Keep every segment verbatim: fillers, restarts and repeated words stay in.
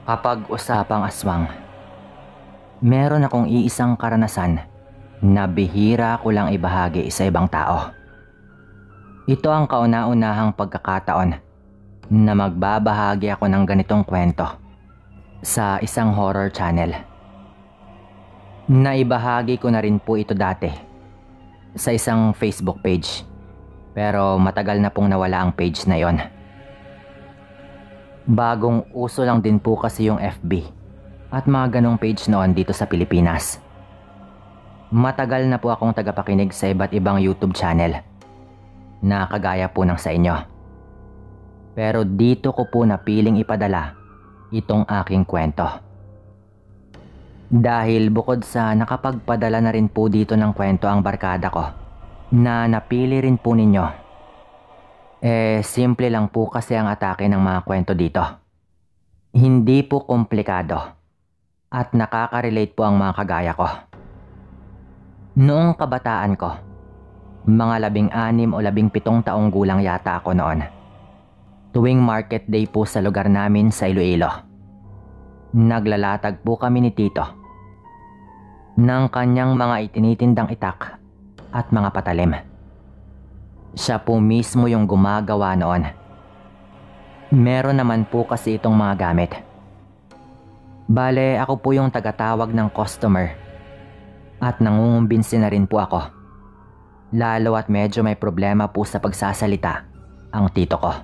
Kapag usapang aswang, meron akong iisang karanasan na bihira ko lang ibahagi sa ibang tao. Ito ang kauna-unahang pagkakataon na magbabahagi ako ng ganitong kwento sa isang horror channel. Naibahagi ko na rin po ito dati sa isang Facebook page, pero matagal na pong nawala ang page na yon. Bagong uso lang din po kasi yung F B at mga ganong page noon dito sa Pilipinas. Matagal na po akong tagapakinig sa iba't ibang YouTube channel na kagaya po ng sa inyo. Pero dito ko po napiling ipadala itong aking kwento. Dahil bukod sa nakapagpadala na rin po dito ng kwento ang barkada ko, na napili rin po ninyo, eh simple lang po kasi ang atake ng mga kwento dito. Hindi po komplikado at nakaka-relate po ang mga kagaya ko. Noong kabataan ko, mga labing anim o labing pitong taong gulang yata ako noon, tuwing market day po sa lugar namin sa Iloilo, naglalatag po kami ni Tito ng kanyang mga itinitindang itak at mga patalim. Siya po mismo yung gumagawa noon. Meron naman po kasi itong mga gamit. Bale, ako po yung tagatawag ng customer at nangungumbinsi na rin po ako. Lalo at medyo may problema po sa pagsasalita ang tito ko.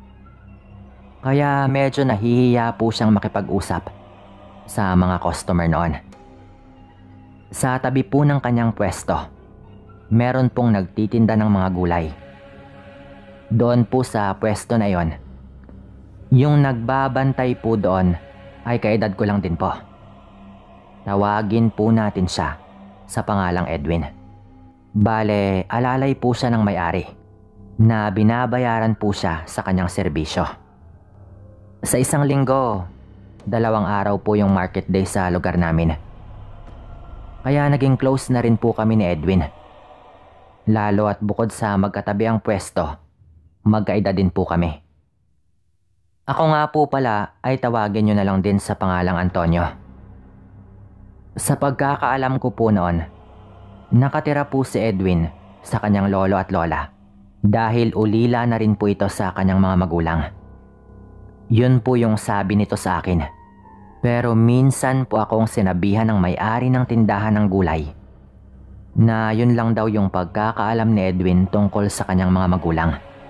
Kaya medyo nahihiya po siyang makipag-usap sa mga customer noon. Sa tabi po ng kanyang pwesto, meron pong nagtitinda ng mga gulay. Doon po sa pwesto na yon, yung nagbabantay po doon ay kaedad ko lang din po. Tawagin po natin siya sa pangalang Edwin. Bale, alalay po siya ng may-ari na binabayaran po siya sa kanyang serbisyo. Sa isang linggo, dalawang araw po yung market day sa lugar namin. Kaya naging close na rin po kami ni Edwin. Lalo at bukod sa magkatabi ang pwesto, magkaedad din po kami. Ako nga po pala ay tawagin nyo na lang din sa pangalang Antonio. Sa pagkakaalam ko po noon, nakatira po si Edwin sa kanyang lolo at lola dahil ulila na rin po ito sa kanyang mga magulang. Yun po yung sabi nito sa akin. Pero minsan po akong sinabihan ng may-ari ng tindahan ng gulay na yun lang daw yung pagkakaalam ni Edwin tungkol sa kanyang mga magulang.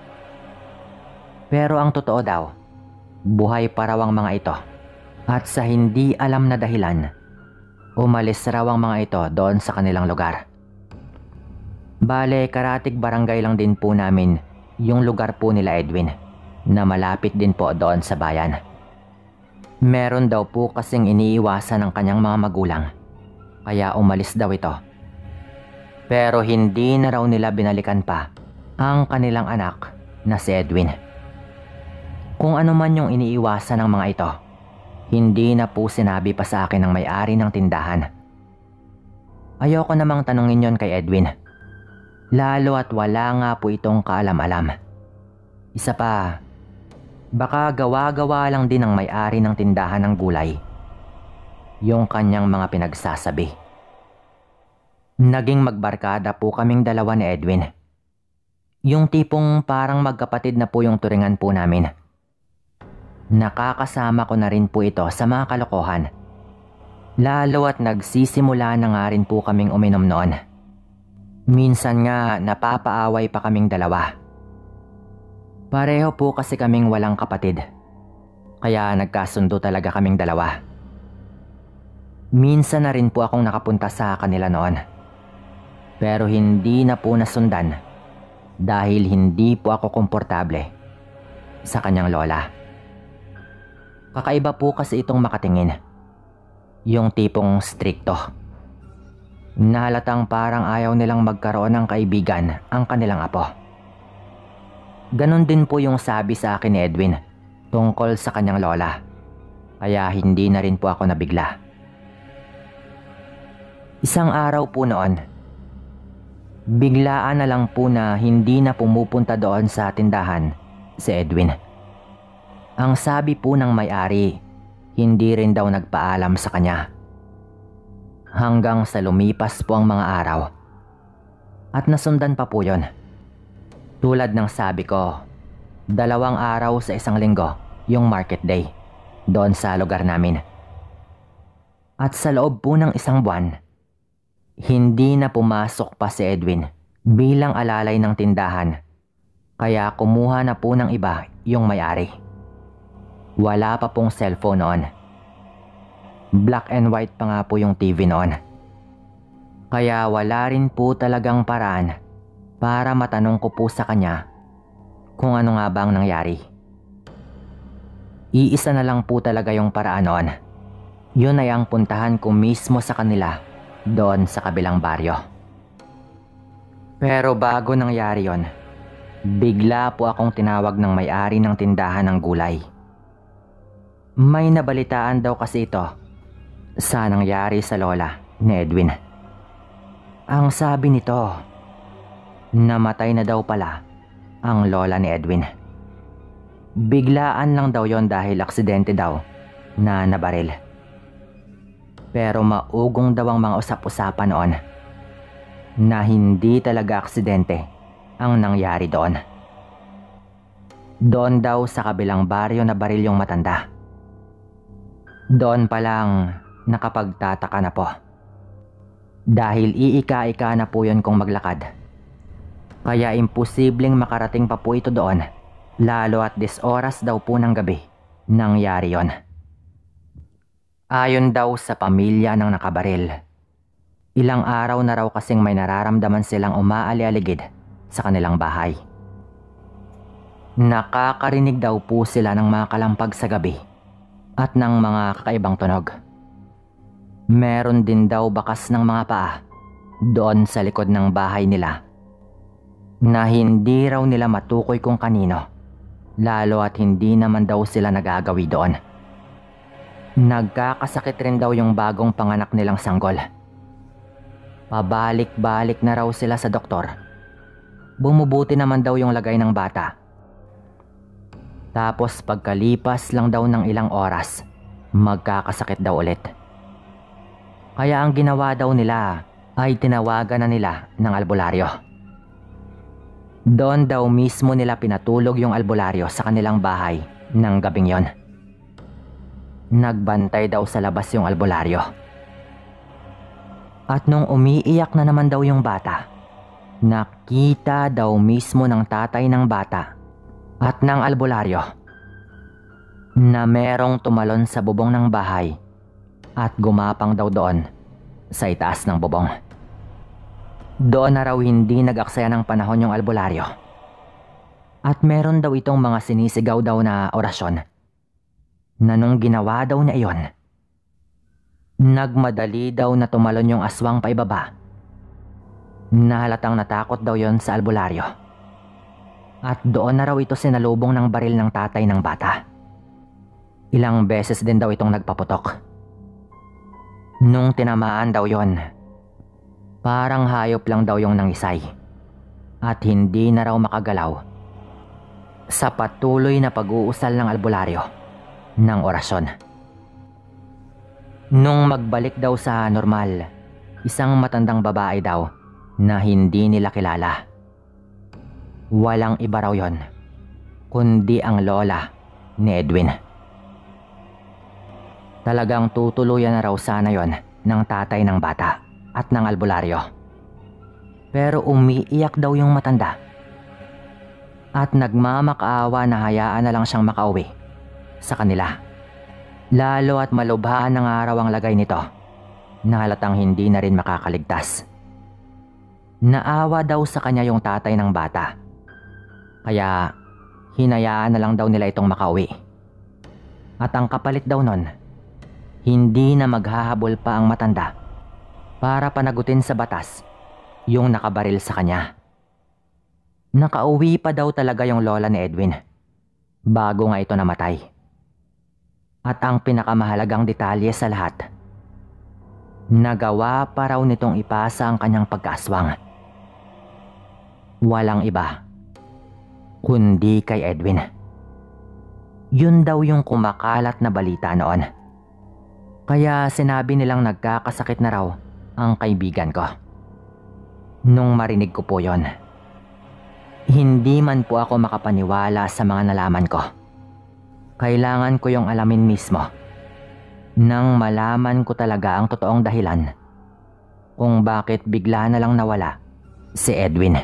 Pero ang totoo daw, buhay pa raw ang mga ito at sa hindi alam na dahilan, umalis raw ang mga ito doon sa kanilang lugar. Bale, karatig barangay lang din po namin yung lugar po nila Edwin na malapit din po doon sa bayan. Meron daw po kasing iniiwasan ng kanyang mga magulang kaya umalis daw ito. Pero hindi na raw nila binalikan pa ang kanilang anak na si Edwin. Kung ano man yung iniiwasan ng mga ito, hindi na po sinabi pa sa akin ng may-ari ng tindahan. Ayoko namang tanungin yon kay Edwin. Lalo at wala nga po itong kaalam-alam. Isa pa, baka gawa-gawa lang din ng may-ari ng tindahan ng gulay yung kanyang mga pinagsasabi. Naging magbarkada po kaming dalawa ni Edwin. Yung tipong parang magkapatid na po yung turingan po namin. Nakakasama ko na rin po ito sa mga kalokohan. Lalo at nagsisimula na nga rin po kaming uminom noon. Minsan nga napapaaway pa kaming dalawa. Pareho po kasi kaming walang kapatid. Kaya nagkasundo talaga kaming dalawa. Minsan na rin po akong nakapunta sa kanila noon. Pero hindi na po nasundan dahil hindi po ako komportable sa kanyang lola. Kakaiba po kasi itong makatingin. Yung tipong strikto. Nahalatang parang ayaw nilang magkaroon ng kaibigan ang kanilang apo. Ganon din po yung sabi sa akin ni Edwin tungkol sa kanyang lola. Kaya hindi na rin po ako nabigla. Isang araw po noon, biglaan na lang po na hindi na pumupunta doon sa tindahan si Edwin. Ang sabi po ng may-ari, hindi rin daw nagpaalam sa kanya. Hanggang sa lumipas po ang mga araw. At nasundan pa po yun. Tulad ng sabi ko, dalawang araw sa isang linggo yung market day doon sa lugar namin. At sa loob po ng isang buwan, hindi na pumasok pa si Edwin bilang alalay ng tindahan. Kaya kumuha na po ng iba yung may-ari. Wala pa pong cellphone noon. Black and white pa nga po yung T V noon. Kaya wala rin po talagang paraan para matanong ko po sa kanya kung ano nga bang nangyari. Iisa na lang po talaga yung paraan noon. Yun ay ang puntahan ko mismo sa kanila doon sa kabilang baryo. Pero bago nangyari yon, bigla po akong tinawag ng may-ari ng tindahan ng gulay. May nabalitaan daw kasi ito sa nangyari sa lola ni Edwin. Ang sabi nito, namatay na daw pala ang lola ni Edwin. Biglaan lang daw yon dahil aksidente daw na nabaril. Pero maugong daw ang mga usap-usapan noon na hindi talaga aksidente ang nangyari doon. Doon daw sa kabilang baryo na baril yung matanda. Doon pa lang nakapagtataka na po. Dahil iika-ika na po yun kung maglakad. Kaya imposibleng makarating pa po ito doon, lalo at dis oras daw po ng gabi nangyari yon. Ayon daw sa pamilya ng nakabaril, ilang araw na raw kasing may nararamdaman silang umaali-aligid sa kanilang bahay. Nakakarinig daw po sila ng mga kalampag sa gabi at ng mga kakaibang tunog. Meron din daw bakas ng mga paa doon sa likod ng bahay nila na hindi raw nila matukoy kung kanino, lalo at hindi naman daw sila nagagawi doon. Nagkakasakit rin daw yung bagong panganak nilang sanggol. Pabalik-balik na raw sila sa doktor. Bumubuti naman daw yung lagay ng bata. Tapos pagkalipas lang daw ng ilang oras, magkakasakit daw ulit. Kaya ang ginawa daw nila ay tinawagan na nila ng albularyo. Doon daw mismo nila pinatulog yung albularyo sa kanilang bahay ng gabing yon. Nagbantay daw sa labas yung albularyo. At nung umiiyak na naman daw yung bata, nakita daw mismo ng tatay ng bata at ng albularyo na merong tumalon sa bubong ng bahay at gumapang daw doon sa itaas ng bubong. Doon na raw hindi nag-aksaya ng panahon yung albularyo. At meron daw itong mga sinisigaw daw na orasyon na nung ginawa daw niya iyon, nagmadali daw na tumalon yung aswang paibaba. Nahalatang natakot daw yon sa albularyo. At doon na raw ito sinalubong ng baril ng tatay ng bata. Ilang beses din daw itong nagpaputok. Nung tinamaan daw yon, parang hayop lang daw yung nangisay at hindi na raw makagalaw sa patuloy na pag-uusal ng albularyo ng orasyon. Nung magbalik daw sa normal, isang matandang babae daw na hindi nila kilala. Walang iba raw yon, kundi ang lola ni Edwin. Talagang tutuluyan na raw sana yon ng tatay ng bata at ng albularyo. Pero umiiyak daw yung matanda. At nagmamakaawa na hayaan na lang siyang makauwi sa kanila. Lalo at malubhaan ng araw ang lagay nito na halatang hindi na rin makakaligtas. Naawa daw sa kanya yung tatay ng bata. Kaya hinayaan na lang daw nila itong makauwi. At ang kapalit daw nun, hindi na maghahabol pa ang matanda para panagutin sa batas yung nakabaril sa kanya. Nakauwi pa daw talaga yung lola ni Edwin bago nga ito namatay. At ang pinakamahalagang detalye sa lahat, nagawa pa raw nitong ipasa ang kanyang pagkaaswang. Walang iba kundi kay Edwin. Yun daw yung kumakalat na balita noon Kaya sinabi nilang nagkakasakit na raw ang kaibigan ko. Nung marinig ko po yon, hindi man po ako makapaniwala sa mga nalaman ko. Kailangan ko yung alamin mismo nang malaman ko talaga ang totoong dahilan kung bakit bigla na lang nawala si Edwin.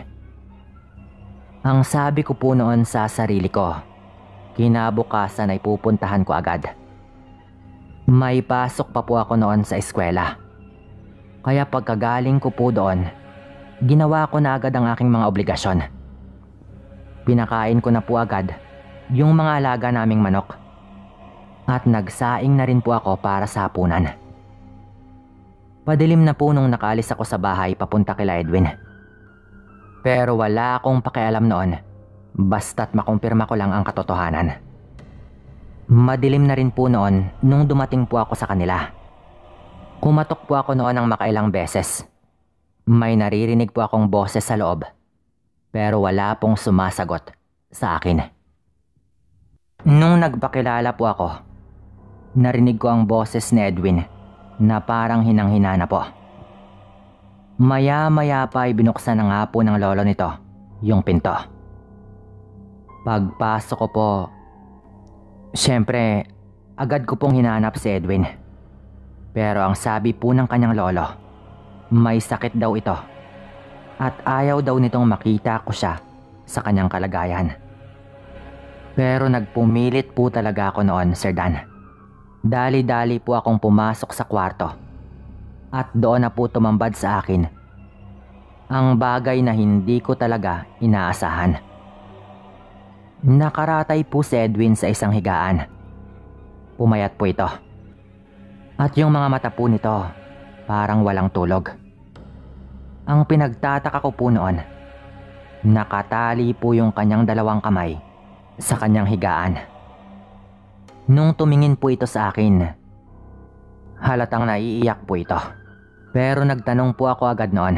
Ang sabi ko po noon sa sarili ko, kinabukasan ay pupuntahan ko agad. May pasok pa po ako noon sa eskwela. Kaya pagkagaling ko po doon, ginawa ko na agad ang aking mga obligasyon. Pinakain ko na po agad yung mga alaga naming manok. At nagsaing na rin po ako para sa hapunan. Padilim na po nung nakaalis ako sa bahay papunta kila Edwin. Pero wala akong pakialam noon, basta't makumpirma ko lang ang katotohanan. Madilim na rin po noon nung dumating po ako sa kanila. Kumatok po ako noon ng makailang beses. May naririnig po akong boses sa loob, pero wala pong sumasagot sa akin. Nung nagpakilala po ako, narinig ko ang boses ni Edwin na parang hinang-hina na po. Maya-maya pa ay binuksan na nga po ng lolo nito yung pinto. Pagpasok ko po, siyempre, agad ko pong hinanap si Edwin. Pero ang sabi po ng kanyang lolo, may sakit daw ito at ayaw daw nitong makita ko siya sa kanyang kalagayan. Pero nagpumilit po talaga ako noon, Sir Dan. Dali-dali po akong pumasok sa kwarto at doon na po tumambad sa akin ang bagay na hindi ko talaga inaasahan. Nakaratay po si Edwin sa isang higaan. Pumayat po ito. At yung mga mata po nito parang walang tulog. Ang pinagtataka ko po noon, nakatali po yung kanyang dalawang kamay sa kanyang higaan. Nung tumingin po ito sa akin, halatang naiiyak po ito. Pero nagtanong po ako agad noon,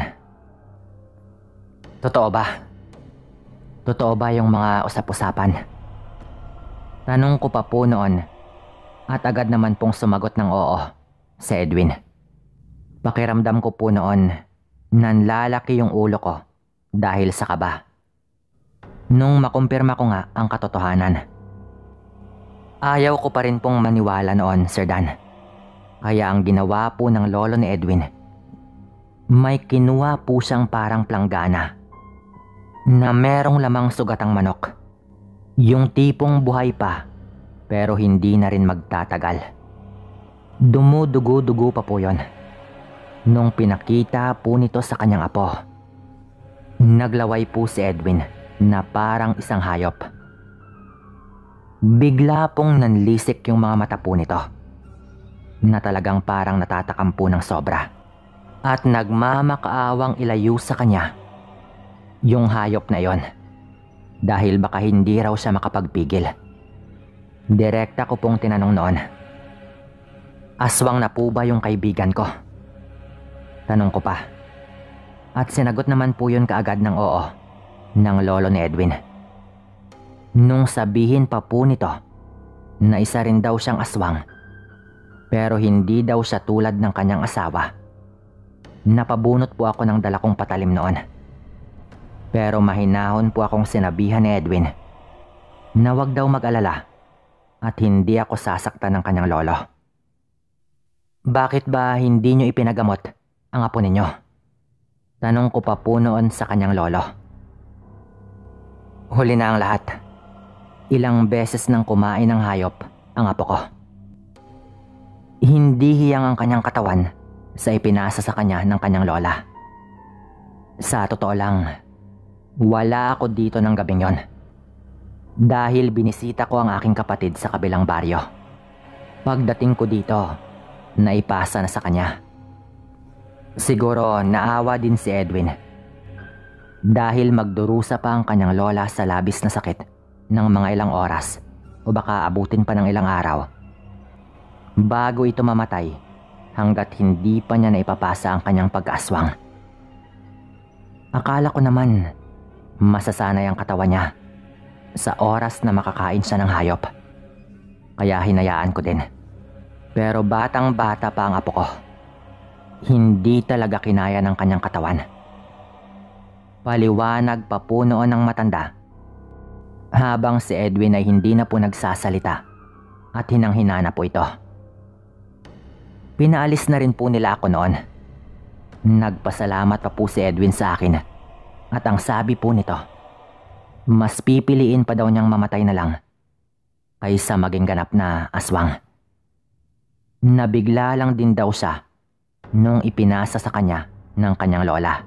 totoo ba? Totoo ba yung mga usap-usapan? Tanong ko pa po noon at agad naman pong sumagot ng oo si Edwin. Pakiramdam ko po noon nanlalaki yung ulo ko dahil sa kaba. Nung makumpirma ko nga ang katotohanan, ayaw ko pa rin pong maniwala noon, Sir Dan. Kaya ang ginawa po ng lolo ni Edwin, may kinuha po siyang parang planggana na merong lamang sugatang manok. Yung tipong buhay pa pero hindi na rin magtatagal. Dumudugo-dugo pa po yon nung pinakita po nito sa kanyang apo. Naglaway po si Edwin na parang isang hayop. Bigla pong nanlisik yung mga mata po nito na talagang parang natatakam po ng sobra. At nagmamakaawang ilayo sa kanya yung hayop na yon dahil baka hindi raw siya makapagpigil. Direkta ko pong tinanong noon, aswang na po ba yung kaibigan ko? Tanong ko pa. At sinagot naman po yun kaagad ng oo ng lolo ni Edwin. Nung sabihin pa po nito na isa rin daw siyang aswang pero hindi daw siya tulad ng kanyang asawa, napabunot po ako ng dala kong patalim noon. Pero mahinahon po akong sinabihan ni Edwin na wag daw mag-alala at hindi ako sasaktan ng kanyang lolo. Bakit ba hindi nyo ipinagamot ang apo ninyo? Tanong ko pa po noon sa kanyang lolo. Huli na ang lahat. Ilang beses nang kumain ng hayop ang apo ko. Hindi hiyang ang kanyang katawan sa ipinasa sa kanya ng kanyang lola. Sa totoo lang, wala ako dito ng gabing yon dahil binisita ko ang aking kapatid sa kabilang baryo. Pagdating ko dito, naipasa na sa kanya. Siguro naawa din si Edwin dahil magdurusa pa ang kanyang lola sa labis na sakit ng mga ilang oras o baka abutin pa ng ilang araw bago ito mamatay hanggat hindi pa niya naipapasa ang kanyang pag-aswang. Akala ko naman masasanay ang katawan niya sa oras na makakain siya ng hayop. Kaya hinayaan ko din. Pero batang bata pa ang apo ko. Hindi talaga kinaya ng kanyang katawan. Paliwanag pa po noon ng matanda, habang si Edwin ay hindi na po nagsasalita at hinang-hina na po ito. Pinaalis na rin po nila ako noon. Nagpasalamat pa po si Edwin sa akin at ang sabi po nito, mas pipiliin pa daw niyang mamatay na lang kaysa maging ganap na aswang. Nabigla lang din daw siya nung ipinasa sa kanya ng kanyang lola.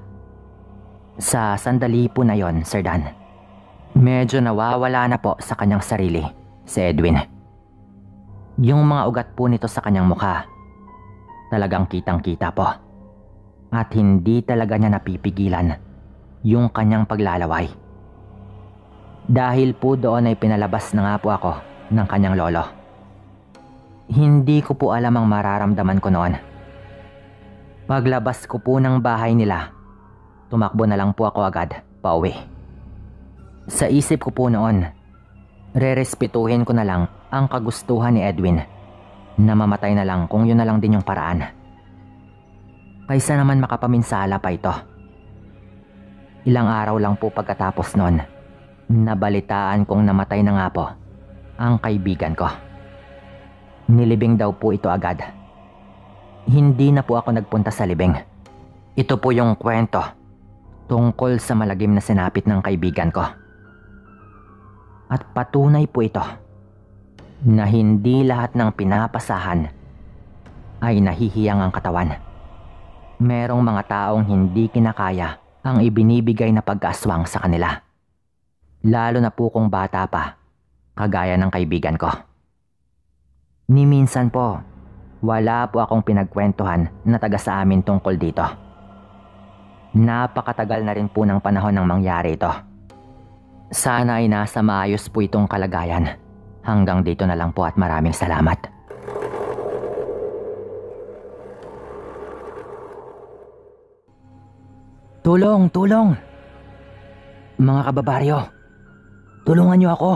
Sa sandali po na yon, Sir Dan, medyo nawawala na po sa kanyang sarili si Edwin. Yung mga ugat po nito sa kanyang mukha, talagang kitang-kita po. At hindi talaga niya napipigilan yung kanyang paglalaway. Dahil po doon ay pinalabas na nga po ako ng kanyang lolo. Hindi ko po alam ang mararamdaman ko noon. Paglabas ko po ng bahay nila, tumakbo na lang po ako agad pauwi. Sa isip ko po noon, rerespetuhin ko na lang ang kagustuhan ni Edwin na mamatay na lang kung yun na lang din yung paraan. Kaysa naman makapaminsala pa ito. Ilang araw lang po pagkatapos noon, nabalitaan kong namatay na nga po ang kaibigan ko. Nilibing daw po ito agad. Hindi na po ako nagpunta sa libing. Ito po yung kwento tungkol sa malagim na sinapit ng kaibigan ko. At patunay po ito na hindi lahat ng pinapasahan ay nahihiyang ang katawan. Merong mga taong hindi kinakaya ang ibinibigay na pag-aswang sa kanila. Lalo na po kung bata pa, kagaya ng kaibigan ko. Ni minsan po, wala po akong pinagkwentuhan na taga sa amin tungkol dito. Napakatagal na rin po ng panahon nang mangyari ito. Sana ay nasa maayos po itong kalagayan. Hanggang dito na lang po at maraming salamat. Tulong! Tulong! Mga kababaryo, tulungan niyo ako.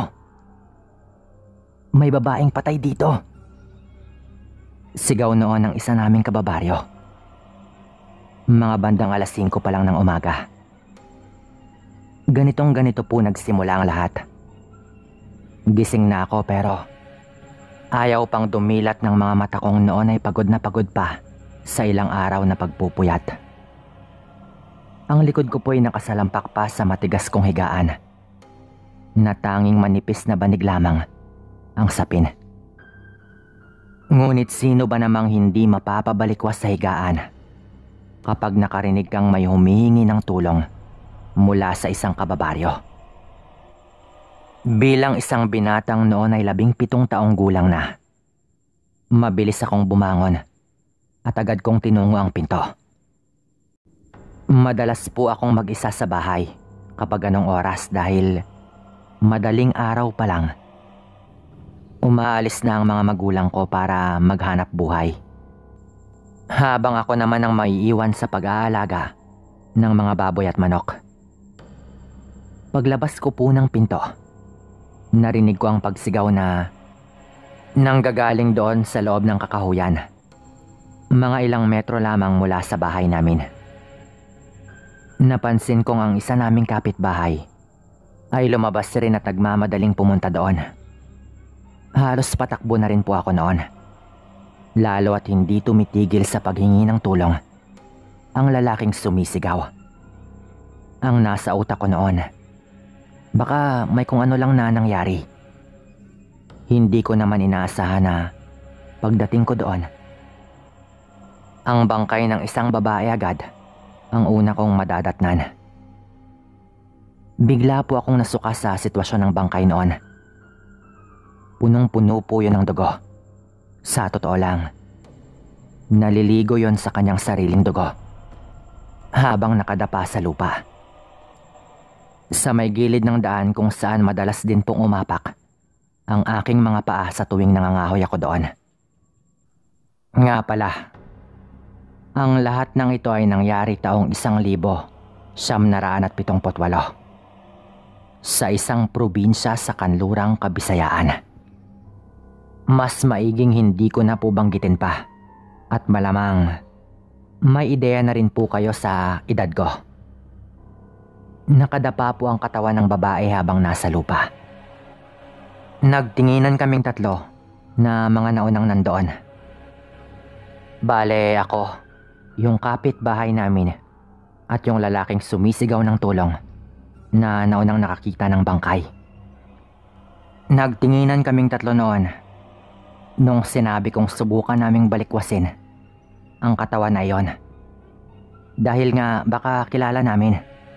May babaeng patay dito. Sigaw noon ng isa naming kababaryo. Mga bandang alas singko pa lang ng umaga. Ganitong ganito po nagsimula ang lahat. Gising na ako pero ayaw pang dumilat ng mga mata kong noon ay pagod na pagod pa sa ilang araw na pagpupuyat. Ang likod ko po ay nakasalampak pa sa matigas kong higaan na tanging manipis na banig lamang ang sapin. Ngunit sino ba namang hindi mapapabalikwas sa higaan kapag nakarinig kang may humihingi ng tulong mula sa isang kababaryo? Bilang isang binatang noon ay labing pitong taong gulang na, mabilis akong bumangon at agad kong tinungo ang pinto. Madalas po akong mag-isa sa bahay kapag anong oras dahil madaling araw pa lang. Umaalis na ang mga magulang ko para maghanap buhay. Habang ako naman ang maiiwan sa pag-aalaga ng mga baboy at manok. Paglabas ko po ng pinto, narinig ko ang pagsigaw na nanggagaling doon sa loob ng kakahuyan. Mga ilang metro lamang mula sa bahay namin. Napansin kong ang isa naming kapitbahay ay lumabas rin at nagmamadaling pumunta doon. Halos patakbo na rin po ako noon. Lalo at hindi tumitigil sa paghingi ng tulong ang lalaking sumisigaw. Ang nasa utak ko noon, baka may kung ano lang na nangyari. Hindi ko naman inaasahan na pagdating ko doon, ang bangkay ng isang babae agad ang una kong madadatnan. Bigla po akong nasuka sa sitwasyon ng bangkay noon. Punong-puno po yun ng dugo. Sa totoo lang, naliligo yon sa kanyang sariling dugo habang nakadapa sa lupa. Sa may gilid ng daan kung saan madalas din pong umapak ang aking mga paa sa tuwing nangangahoy ako doon. Nga pala, ang lahat ng ito ay nangyari taong isang libo siyam naraan at pitongpot walo sa isang probinsya sa kanlurang Kabisayaan. Mas maiging hindi ko na po banggitin pa. At malamang may ideya na rin po kayo sa edad ko. Nakadapa po ang katawan ng babae habang nasa lupa. Nagtinginan kaming tatlo na mga naunang nandoon. Bale ako, yung kapitbahay namin at yung lalaking sumisigaw ng tulong na naunang nakakita ng bangkay. Nagtinginan kaming tatlo noon nung sinabi kong subukan naming balikwasin ang katawan na iyon. Dahil nga baka kilala namin.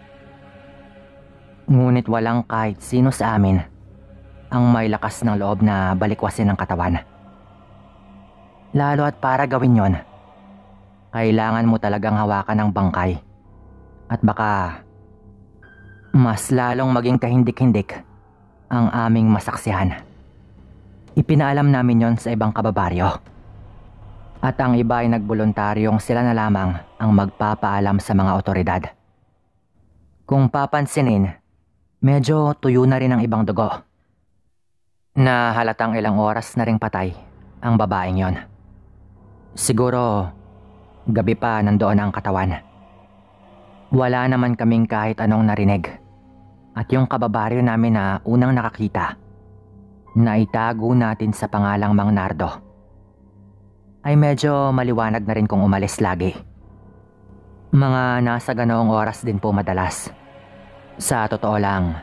Ngunit walang kahit sino sa amin ang may lakas ng loob na balikwasin ang katawan. Lalo at para gawin yon, kailangan mo talagang hawakan ang bangkay. At baka mas lalong maging kahindik-hindik ang aming masaksihan. Ipinaalam namin yon sa ibang kababaryo. At ang iba ay nagboluntaryong sila na lamang ang magpapaalam sa mga otoridad. Kung papansinin, medyo tuyo na rin ang ibang dugo. Na halatang ilang oras na ring patay ang babaeng yon. Siguro gabi pa nandoon ang katawan. Wala naman kaming kahit anong narinig. At yung kababaryo namin na unang nakakita, na itago natin sa pangalang Mang Nardo, ay medyo maliwanag na rin kung umalis lagi. Mga nasa ganoong oras din po madalas. Sa totoo lang,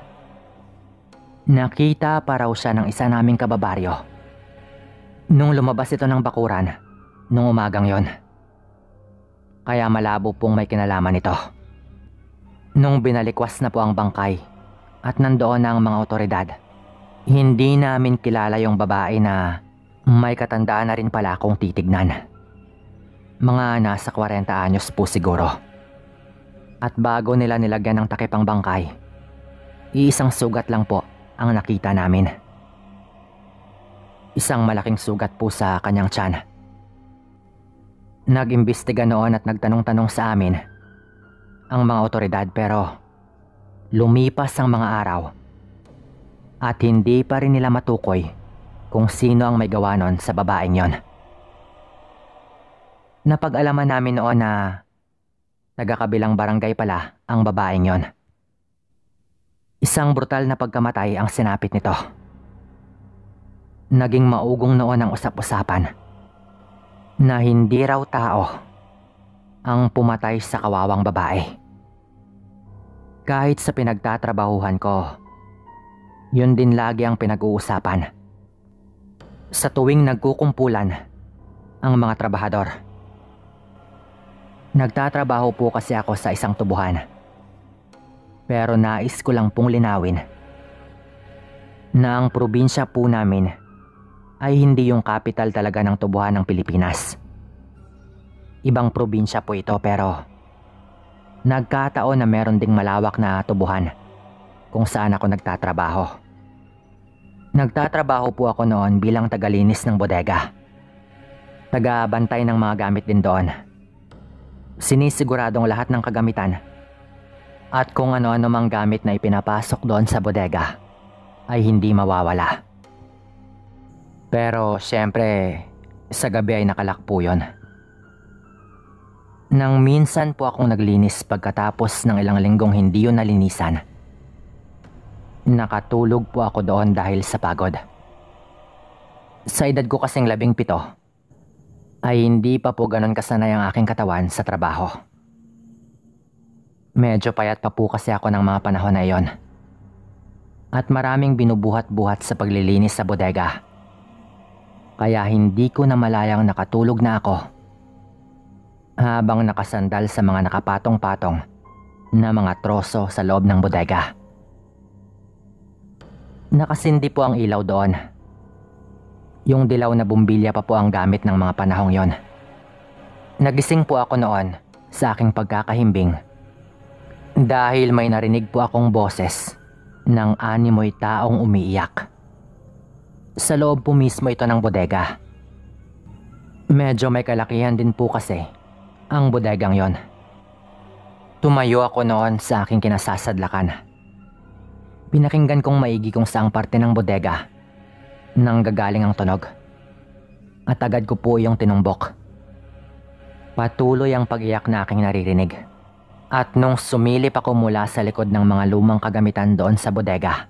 nakita pa raw siya ng isa naming kababaryo nung lumabas ito ng bakuran nung umagang yon. Kaya malabo pong may kinalaman ito. Nung binalikwas na po ang bangkay at nandoon na ang mga otoridad, hindi namin kilala yung babae na may katandaan na rin pala kung titignan. Mga nasa kwarenta anyos po siguro. At bago nila nilagyan ng takip ang bangkay, iisang sugat lang po ang nakita namin. Isang malaking sugat po sa kanyang tiyan. Nag-imbestiga noon at nagtanong-tanong sa amin ang mga otoridad, pero lumipas ang mga araw at hindi pa rin nila matukoy kung sino ang may gawa nun sa babaeng yon. Napag-alaman namin noon na taga-kabilang barangay pala ang babaeng yon. Isang brutal na pagkamatay ang sinapit nito. Naging maugong noon ang usap-usapan na hindi raw tao ang pumatay sa kawawang babae. Kahit sa pinagtatrabahuhan ko, yun din lagi ang pinag-uusapan. Sa tuwing nagkukumpulan ang mga trabahador. Nagtatrabaho po kasi ako sa isang tubuhan. Pero nais ko lang pong linawin na ang probinsya po namin ay hindi yung capital talaga ng tubuhan ng Pilipinas. Ibang probinsya po ito, pero nagkataon na meron ding malawak na tubuhan kung saan ako nagtatrabaho. Nagtatrabaho po ako noon bilang tagalinis ng bodega. Taga-bantay ng mga gamit din doon. Sinisiguradong lahat ng kagamitan at kung ano-ano mang gamit na ipinapasok doon sa bodega ay hindi mawawala. Pero syempre, sa gabi ay nakalak po yun. Nang minsan po akong naglinis pagkatapos ng ilang linggong hindi yun nalinisan, nakatulog po ako doon dahil sa pagod. Sa edad ko kasing labing pito, ay hindi pa po ganon kasanay ang aking katawan sa trabaho. Medyo payat pa po kasi ako ng mga panahon na iyon. At maraming binubuhat-buhat sa paglilinis sa bodega. Kaya hindi ko na malayang nakatulog na ako habang nakasandal sa mga nakapatong-patong na mga troso sa loob ng bodega. Nakasindi po ang ilaw doon. Yung dilaw na bumbilya pa po ang gamit ng mga panahong yon. Nagising po ako noon sa aking pagkakahimbing dahil may narinig po akong boses ng animoy taong umiiyak. Sa loob po mismo ito ng bodega. Medyo may kalakihan din po kasi ang bodegang yon. Tumayo ako noon sa aking kinasasadlakan. Pinakinggan kong maigi kung saang parte ng bodega nang gagaling ang tunog. at agad ko po yung tinumbok. Patuloy ang pag-iyak na aking naririnig. At nung sumilip ako mula sa likod ng mga lumang kagamitan doon sa bodega,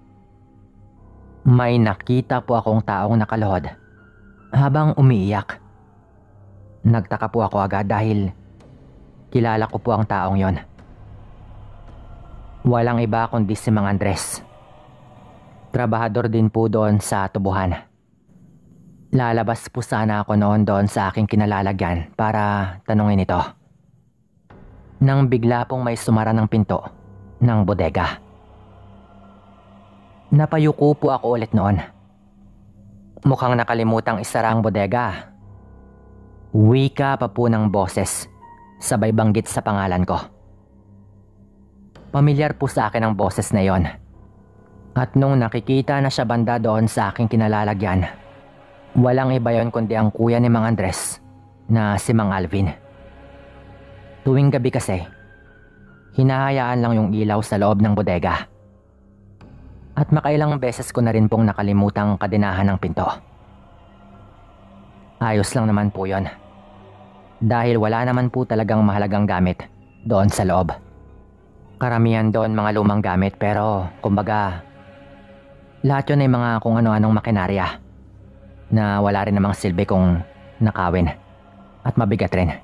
may nakita po akong taong nakaluhod habang umiiyak. Nagtaka po ako agad dahil kilala ko po ang taong yon. Walang iba kundi si Mang Andres. Trabahador din po doon sa tubuhan. Lalabas po sana ako noon doon sa aking kinalalagyan para tanungin ito, nang bigla pong may sumara ng pinto ng bodega. Napayuko po ako ulit noon. Mukhang nakalimutang isara ang bodega. Wika pa po ng boses, sabay banggit sa pangalan ko. Pamilyar po sa akin ang boses na yon. At nung nakikita na siya banda doon sa aking kinalalagyan, walang iba yon kundi ang kuya ni Mang Andres na si Mang Alvin. Tuwing gabi kasi, hinahayaan lang yung ilaw sa loob ng bodega. At makailang beses ko na rin pong nakalimutang kadinahan ng pinto. Ayos lang naman po yon. Dahil wala naman po talagang mahalagang gamit doon sa loob. Karamihan doon mga lumang gamit pero kumbaga lahat yun ay mga kung ano-anong makinarya na wala rin namang silbi kung nakawin at mabigat rin.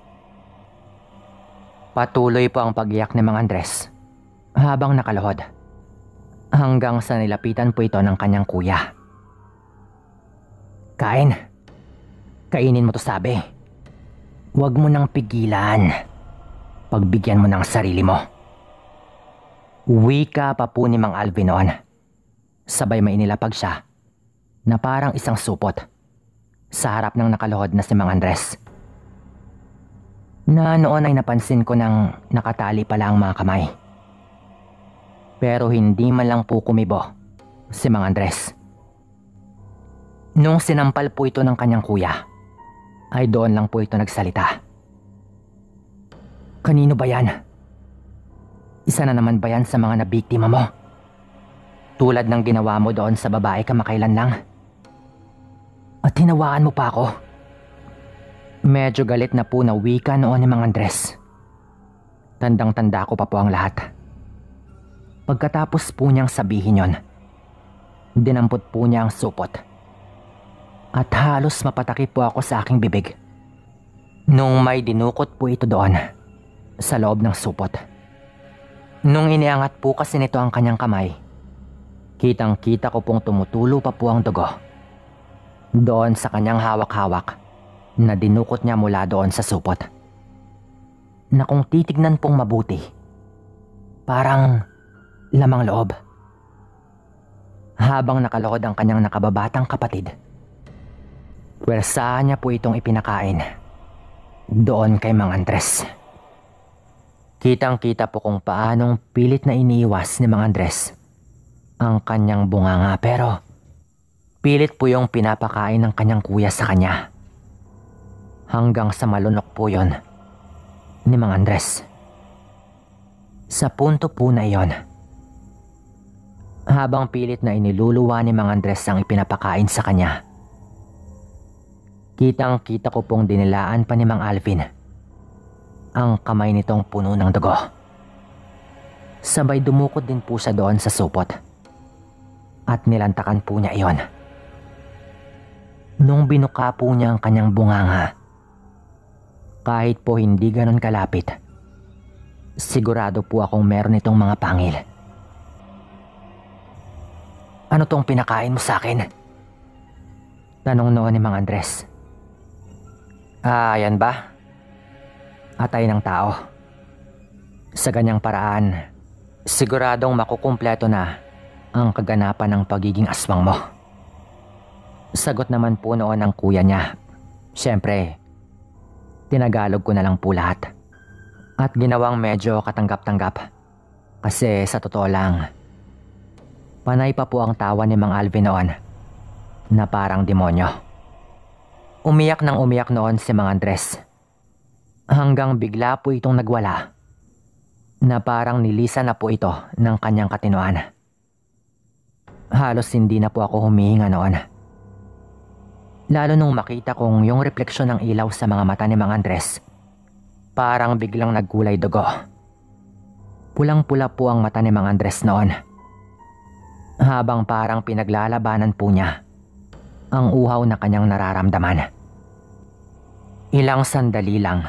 Patuloy po ang pag-iyak ni Mang Andres habang nakaluhod hanggang sa nilapitan po ito ng kanyang kuya. Kain. Kainin mo to, sabi. Huwag mo nang pigilan. Pagbigyan mo ng sarili mo. Wika pa po ni Mang Alvin noon. Sabay may inilapag siya na parang isang supot sa harap ng nakaluhod na si Mang Andres. Na noon ay napansin ko nang nakatali pala ang mga kamay. Pero hindi man lang po kumibo si Mang Andres. Nung sinampal po ito ng kanyang kuya, ay doon lang po ito nagsalita. Kanino ba yan? Isa na naman ba yan sa mga nabiktima mo? Tulad ng ginawa mo doon sa babae kamakailan lang? At hinawaan mo pa ako? Medyo galit na po na wika noon ni Mang Andres. Tandang-tanda ko pa po ang lahat. Pagkatapos po niyang sabihin yon, dinampot po niya ang supot. At halos mapatakip po ako sa aking bibig nung may dinukot po ito doon sa loob ng supot. Nung iniangat po kasi nito ang kanyang kamay, kitang-kita ko pong tumutulo pa po ang dugo doon sa kanyang hawak-hawak na dinukot niya mula doon sa supot. Na kung titignan pong mabuti, parang lamang loob. Habang nakaluhod ang kanyang nakababatang kapatid, pwersahan niya po itong ipinakain doon kay Mang Andres. Kitang-kita po kung paanong pilit na iniiwas ni Mang Andres ang kanyang bunganga, pero pilit po yung pinapakain ng kanyang kuya sa kanya. Hanggang sa malunok po yon ni Mang Andres. Sa punto po na iyon, habang pilit na iniluluwa ni Mang Andres ang ipinapakain sa kanya, kitang-kita ko pong dinilaan pa ni Mang Alvin ang kamay nitong puno ng dugo. Sabay dumukot din po siya doon sa supot at nilantakan po niya iyon. Nung binuka po niya ang kanyang bunganga, kahit po hindi ganon kalapit, sigurado po akong meron itong mga pangil. Ano tong pinakain mo sa akin? Tanong noon ni Mang Andres. Ah, yan ba? Atay ng tao. Sa ganyang paraan, siguradong makukumpleto na ang kaganapan ng pagiging aswang mo. Sagot naman po noon ang kuya niya. Siyempre, tinagalog ko na lang po lahat. At ginawang medyo katanggap-tanggap. Kasi sa totoo lang, panay pa po ang tawa ni Mang Alvin noon na parang demonyo. Umiyak nang umiyak noon si Mang Andres. Hanggang bigla po itong nagwala na parang nilisan na po ito ng kanyang katinoan. Halos hindi na po ako humihinga noon. Lalo nung makita kong yung refleksyon ng ilaw sa mga mata ni Mang Andres, parang biglang nagkulay dugo. Pulang-pula po ang mata ni Mang Andres noon, habang parang pinaglalabanan po niya ang uhaw na kanyang nararamdaman. Ilang sandali lang,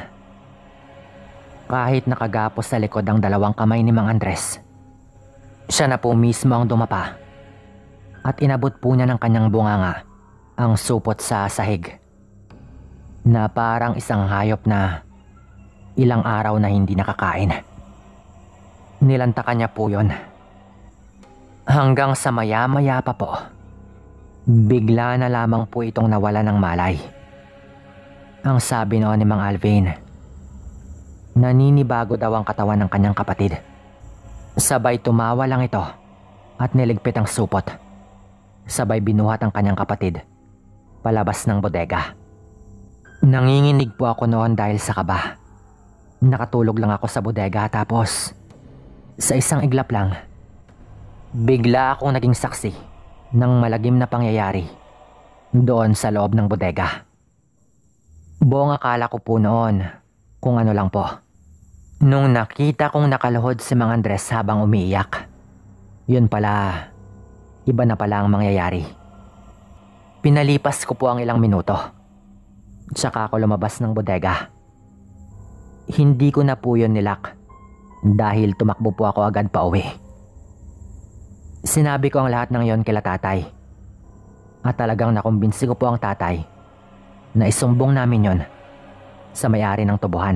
kahit nakagapos sa likod ang dalawang kamay ni Mang Andres, siya na po mismo ang dumapa at inabot po niya ng kanyang bunganga ang supot sa sahig, na parang isang hayop na ilang araw na hindi nakakain. Nilantakan niya po yun. Hanggang sa maya-maya pa po, bigla na lamang po itong nawala ng malay. Ang sabi noon ni Mang Alvin, naninibago daw ang katawan ng kanyang kapatid. Sabay tumawa lang ito at niligpit ang supot. Sabay binuhat ang kanyang kapatid palabas ng bodega. Nanginginig po ako noon dahil sa kaba. Nakatulog lang ako sa bodega, tapos sa isang iglap lang, bigla akong naging saksi ng malagim na pangyayari doon sa loob ng bodega. Buong akala ko po noon kung ano lang po. Nung nakita kong nakaluhod si Mang Andres habang umiiyak, yun pala, iba na pala ang mangyayari. Pinalipas ko po ang ilang minuto, tsaka ako lumabas ng bodega. Hindi ko na po yun nilak dahil tumakbo po ako agad pa uwi. Sinabi ko ang lahat ng yon kila tatay, at talagang nakumbinsi ko po ang tatay na isumbong namin yon sa may-ari ng tubuhan.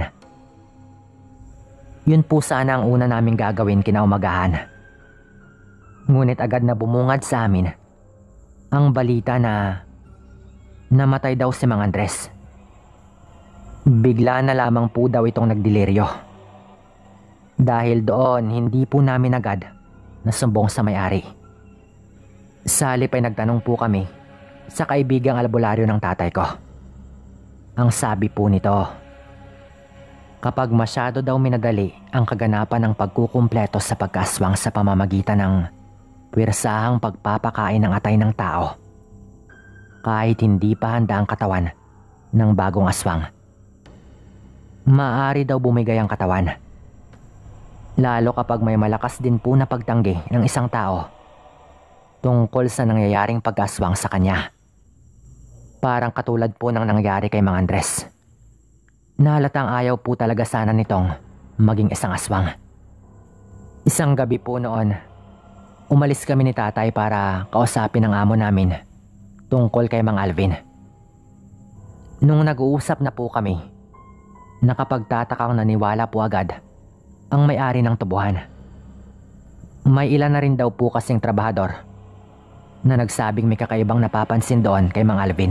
Yun po sana ang una naming gagawin kinaumagahan. Ngunit agad na bumungad sa amin ang balita na namatay daw si Mang Andres. Bigla na lamang po daw itong nagdeliryo. Dahil doon, hindi po namin agad nasumbong sa may-ari. Sa halip ay nagtanong po kami sa kaibigang albularyo ng tatay ko. Ang sabi po nito, kapag masyado daw minadali ang kaganapan ng pagkukumpleto sa pagkaswang sa pamamagitan ng pwirsahang pagpapakain ng atay ng tao, kahit hindi pa handa ang katawan ng bagong aswang, maaari daw bumigay ang katawan. Lalo kapag may malakas din po na pagtanggi ng isang tao tungkol sa nangyayaring pag-aswang sa kanya. Parang katulad po ng nangyari kay Mang Andres. Nahalatang ayaw po talaga sana nitong maging isang aswang. Isang gabi po noon, umalis kami ni tatay para kausapin ang amo namin tungkol kay Mang Alvin. Nung nag-uusap na po kami, nakapagtatakang naniwala po agad ang may-ari ng tubuhan. May ilan na rin daw po kasing trabahador na nagsabing may kakaibang napapansin doon kay Mang Alvin.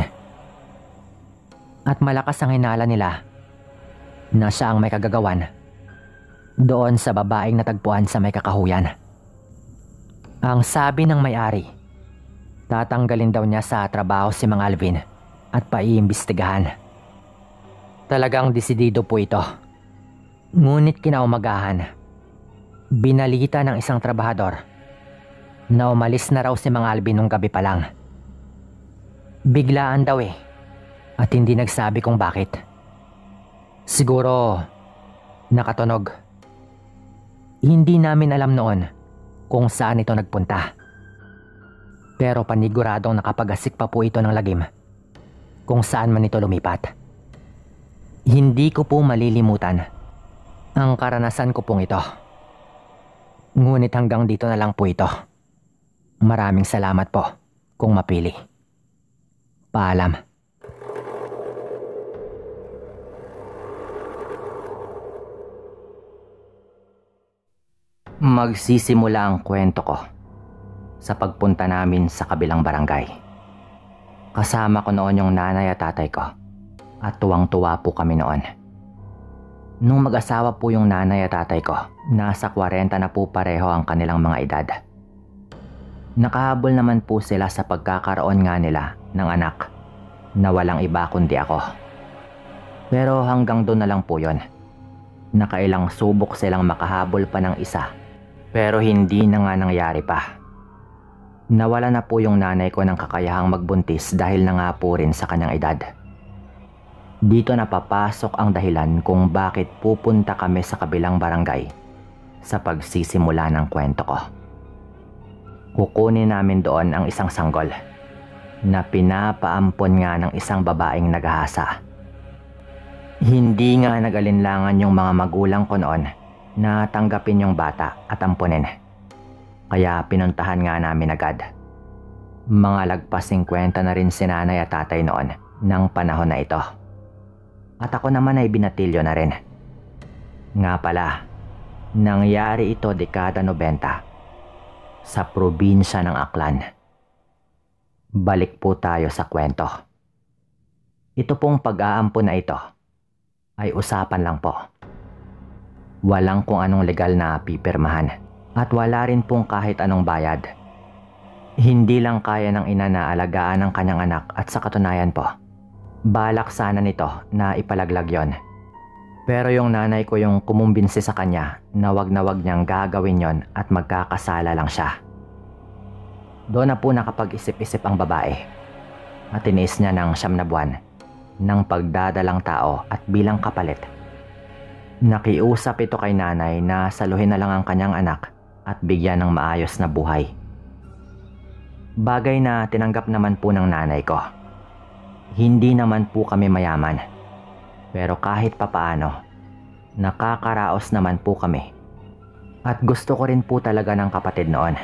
At malakas ang hinala nila na siya ang may kagagawan doon sa babaeng natagpuan sa may kakahuyan. Ang sabi ng may-ari, tatanggalin daw niya sa trabaho si Mang Alvin at paiimbestigahan. Talagang desidido po ito. Ngunit kinaumagahan, binalita ng isang trabahador na umalis na raw si Mang Alvin nung gabi pa lang. Biglaan daw eh, at hindi nagsabi kung bakit. Siguro nakatunog. Hindi namin alam noon kung saan ito nagpunta. Pero paniguradong nakapagasik pa po ito ng lagim kung saan man ito lumipat. Hindi ko po malilimutan ang karanasan ko pong ito. Ngunit hanggang dito na lang po ito. Maraming salamat po kung mapili. Paalam. Magsisimula ang kwento ko sa pagpunta namin sa kabilang barangay. Kasama ko noon yung nanay at tatay ko at tuwang-tuwa po kami noon. Nung mag-asawa po yung nanay at tatay ko, nasa kwarenta na po pareho ang kanilang mga edad. Nakahabol naman po sila sa pagkakaroon nga nila ng anak na walang iba kundi ako. Pero hanggang doon na lang po yun. Nakailang subok silang makahabol pa ng isa, pero hindi na nga nangyari pa. Nawala na po yung nanay ko ng kakayahang magbuntis dahil na nga po rin sa kanyang edad. Dito na papasok ang dahilan kung bakit pupunta kami sa kabilang barangay sa pagsisimula ng kwento ko. Kukunin namin doon ang isang sanggol na pinapaampon nga ng isang babaeng naghahasa. Hindi nga nag-alinlangan yung mga magulang ko noon na tanggapin yung bata at ampunin. Kaya pinuntahan nga namin agad. Mga lagpas singkwenta na rin si nanay at tatay noon ng panahon na ito. At ako naman ay binatilyo na rin. Nga pala, nangyari ito dekada nobenta sa probinsya ng Aklan. Balik po tayo sa kwento. Ito pong pag-aampon na ito ay usapan lang po. Walang kung anong legal na pipirmahan at wala rin pong kahit anong bayad. Hindi lang kaya ng ina na alagaan ang kanyang anak at sa katunayan po, balak sana nito na ipalaglag yon. Pero yung nanay ko yung kumumbinsi sa kanya na wag na wag niyang gagawin yon at magkakasala lang siya. Doon na po nakapag-isip-isip ang babae at tiniis niya ng siyam na buwan ng pagdadalang tao at bilang kapalit. Nakiusap ito kay nanay na saluhin na lang ang kanyang anak at bigyan ng maayos na buhay. Bagay na tinanggap naman po ng nanay ko. Hindi naman po kami mayaman. Pero kahit papaano, nakakaraos naman po kami. At gusto ko rin po talaga ng kapatid noon.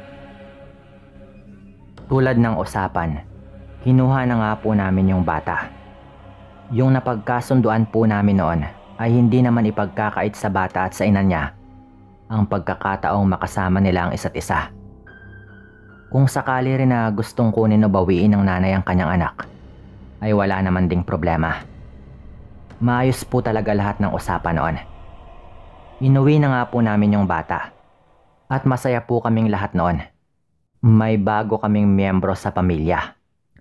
Tulad ng usapan, kinuha na nga po namin yung bata. Yung napagkasunduan po namin noon ay hindi naman ipagkakait sa bata at sa ina niya ang pagkakataong makasama nila ang isa't isa. Kung sakali rin na gustong kunin o bawiin ng nanay ang kanyang anak, ay wala naman ding problema. Maayos po talaga lahat ng usapan noon. Inuwi na nga po namin yung bata at masaya po kaming lahat noon. May bago kaming miyembro sa pamilya.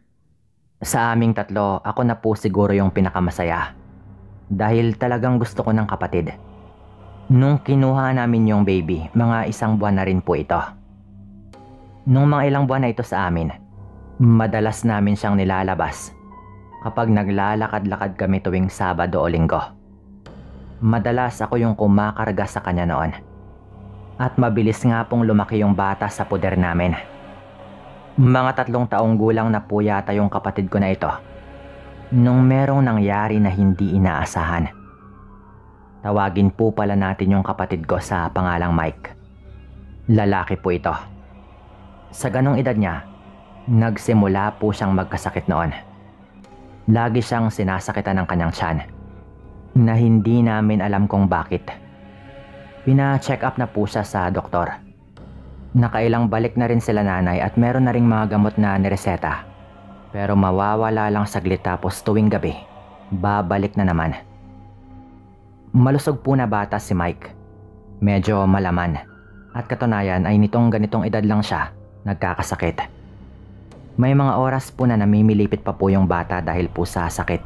Sa aming tatlo, ako na po siguro yung pinakamasaya dahil talagang gusto ko ng kapatid. Nung kinuha namin yung baby, mga isang buwan na rin po ito. Nung mga ilang buwan na ito sa amin, madalas namin siyang nilalabas kapag naglalakad-lakad kami tuwing Sabado o Linggo. Madalas ako yung kumakarga sa kanya noon. At mabilis nga pong lumaki yung bata sa puder namin. Mga tatlong taong gulang na po yata yung kapatid ko na ito nung merong nangyari na hindi inaasahan. Tawagin po pala natin yung kapatid ko sa pangalang Mike. Lalaki po ito. Sa ganong edad niya, nagsimula po siyang magkasakit noon. Lagi siyang sinasakitan ng kanyang tiyan na hindi namin alam kung bakit. Pina-check up na po siya sa doktor. Nakailang balik na rin sila nanay at meron na ring mga gamot na nireseta. Pero mawawala lang saglit tapos tuwing gabi, babalik na naman. Malusog po na bata si Mike. Medyo malaman. At katunayan ay nitong ganitong edad lang siya nagkakasakit. May mga oras po na namimilipit pa po yung bata dahil po sa sakit.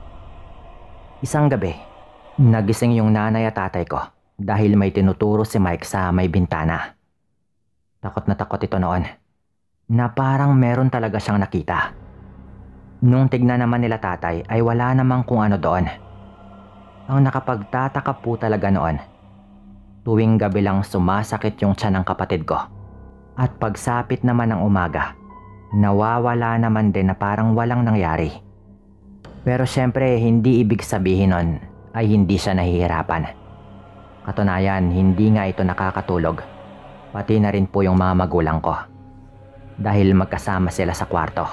Isang gabi, nagising yung nanay at tatay ko dahil may tinuturo si Mike sa may bintana. Takot na takot ito noon na parang meron talaga siyang nakita. Nung tignan naman nila tatay ay wala namang kung ano doon. Ang nakapagtataka po talaga noon, tuwing gabi lang sumasakit yung tiyan ng kapatid ko. At pagsapit naman ng umaga, nawawala naman din na parang walang nangyari. Pero syempre hindi ibig sabihin nun ay hindi siya nahihirapan. Katunayan, hindi nga ito nakakatulog. Pati na rin po yung mga magulang ko. Dahil magkasama sila sa kwarto.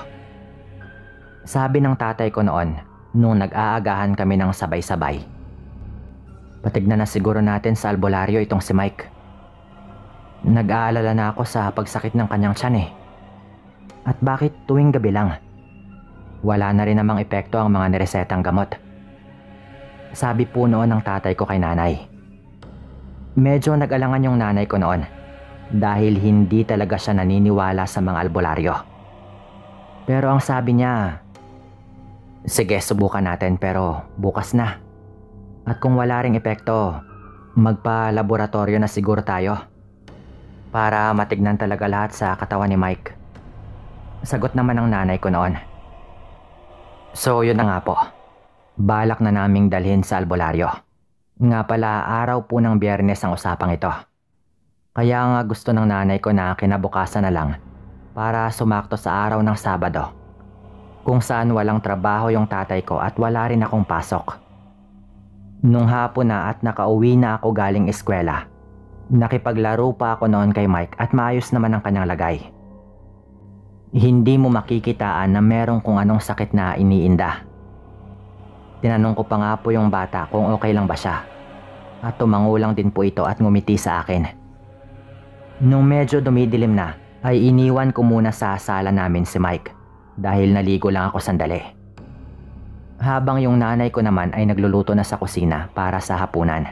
Sabi ng tatay ko noon, nung nag-aagahan kami ng sabay-sabay, patignan na siguro natin sa albularyo itong si Mike. Nag-aalala na ako sa pagsakit ng kanyang tiyan eh. At bakit tuwing gabi lang? Wala na rin namang epekto ang mga niresetang gamot. Sabi po noon ng tatay ko kay nanay. Medyo nag-alangan yung nanay ko noon dahil hindi talaga siya naniniwala sa mga albularyo. Pero ang sabi niya, sige, subukan natin pero bukas na. At kung wala ring epekto, magpa-laboratorio na siguro tayo para matignan talaga lahat sa katawan ni Mike. Sagot naman ng nanay ko noon. So yun na nga po. Balak na naming dalhin sa albularyo. Nga pala araw po ng Biyernes ang usapang ito. Kaya nga gusto ng nanay ko na kinabukasan na lang para sumakto sa araw ng Sabado, kung saan walang trabaho yung tatay ko at wala rin akong pasok. Nung hapon na at nakauwi na ako galing eskwela, nakipaglaro pa ako noon kay Mike at maayos naman ang kanyang lagay. Hindi mo makikitaan na merong kung anong sakit na iniinda. Tinanong ko pa nga po yung bata kung okay lang ba siya. At tumangulang din po ito at ngumiti sa akin. Nung medyo dumidilim na, ay iniwan ko muna sa sala namin si Mike dahil naligo lang ako sandali. Habang yung nanay ko naman ay nagluluto na sa kusina para sa hapunan.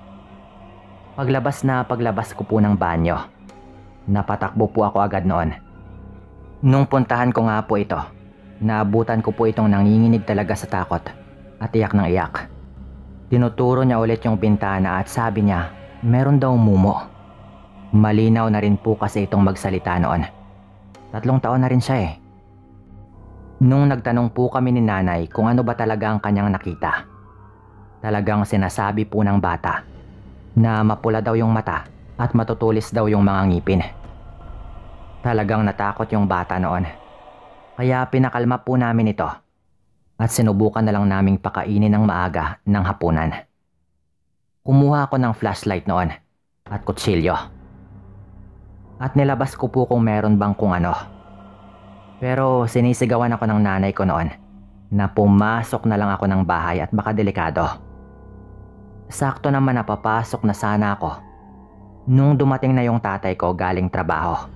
Paglabas na paglabas ko po ng banyo, napatakbo po ako agad noon. Nung puntahan ko nga po ito, naabutan ko po itong nanginginig talaga sa takot at iyak ng iyak. Tinuturo niya ulit yung bintana at sabi niya, meron daw mumo. Malinaw na rin po kasi itong magsalita noon. Tatlong taon na rin siya eh. Nung nagtanong po kami ni nanay kung ano ba talaga ang kanyang nakita, talagang sinasabi po ng bata na mapula daw yung mata at matutulis daw yung mga ngipin. Talagang natakot yung bata noon. Kaya pinakalma po namin ito at sinubukan na lang naming pakainin ng maaga ng hapunan. Kumuha ako ng flashlight noon at kutsilyo. At nilabas ko po kung meron bang kung ano. Pero sinisigawan ako ng nanay ko noon na pumasok na lang ako ng bahay at baka delikado. Sakto naman na papasok na sana ako nung dumating na yung tatay ko galing trabaho.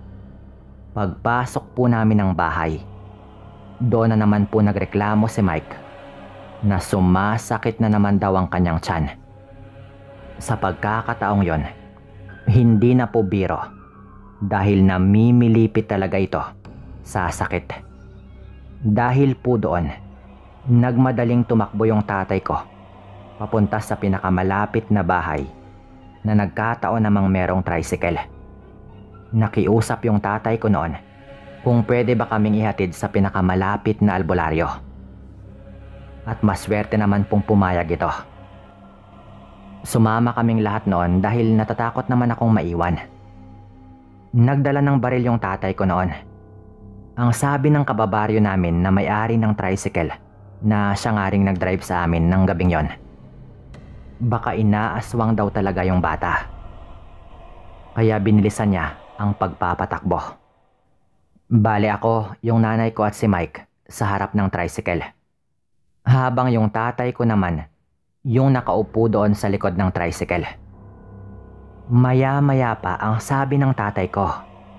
Pagpasok po namin ng bahay, doon na naman po nagreklamo si Mike na sumasakit na naman daw ang kanyang tiyan. Sa pagkakataong yon, hindi na po biro dahil namimilipit talaga ito sa sakit. Dahil po doon, nagmadaling tumakbo yung tatay ko papunta sa pinakamalapit na bahay na nagkataon namang merong tricycle. Nakiusap yung tatay ko noon kung pwede ba kaming ihatid sa pinakamalapit na albularyo. At maswerte naman pong pumayag ito. Sumama kaming lahat noon dahil natatakot naman akong maiwan. Nagdala ng baril yung tatay ko noon. Ang sabi ng kababaryo namin na may-ari ng tricycle na siya nga ring nag-drive sa amin ng gabing yon, baka inaaswang daw talaga yung bata. Kaya binilisan niya ang pagpapatakbo. Bale ako, yung nanay ko at si Mike sa harap ng tricycle. Habang yung tatay ko naman, yung nakaupo doon sa likod ng tricycle. Maya-maya pa ang sabi ng tatay ko,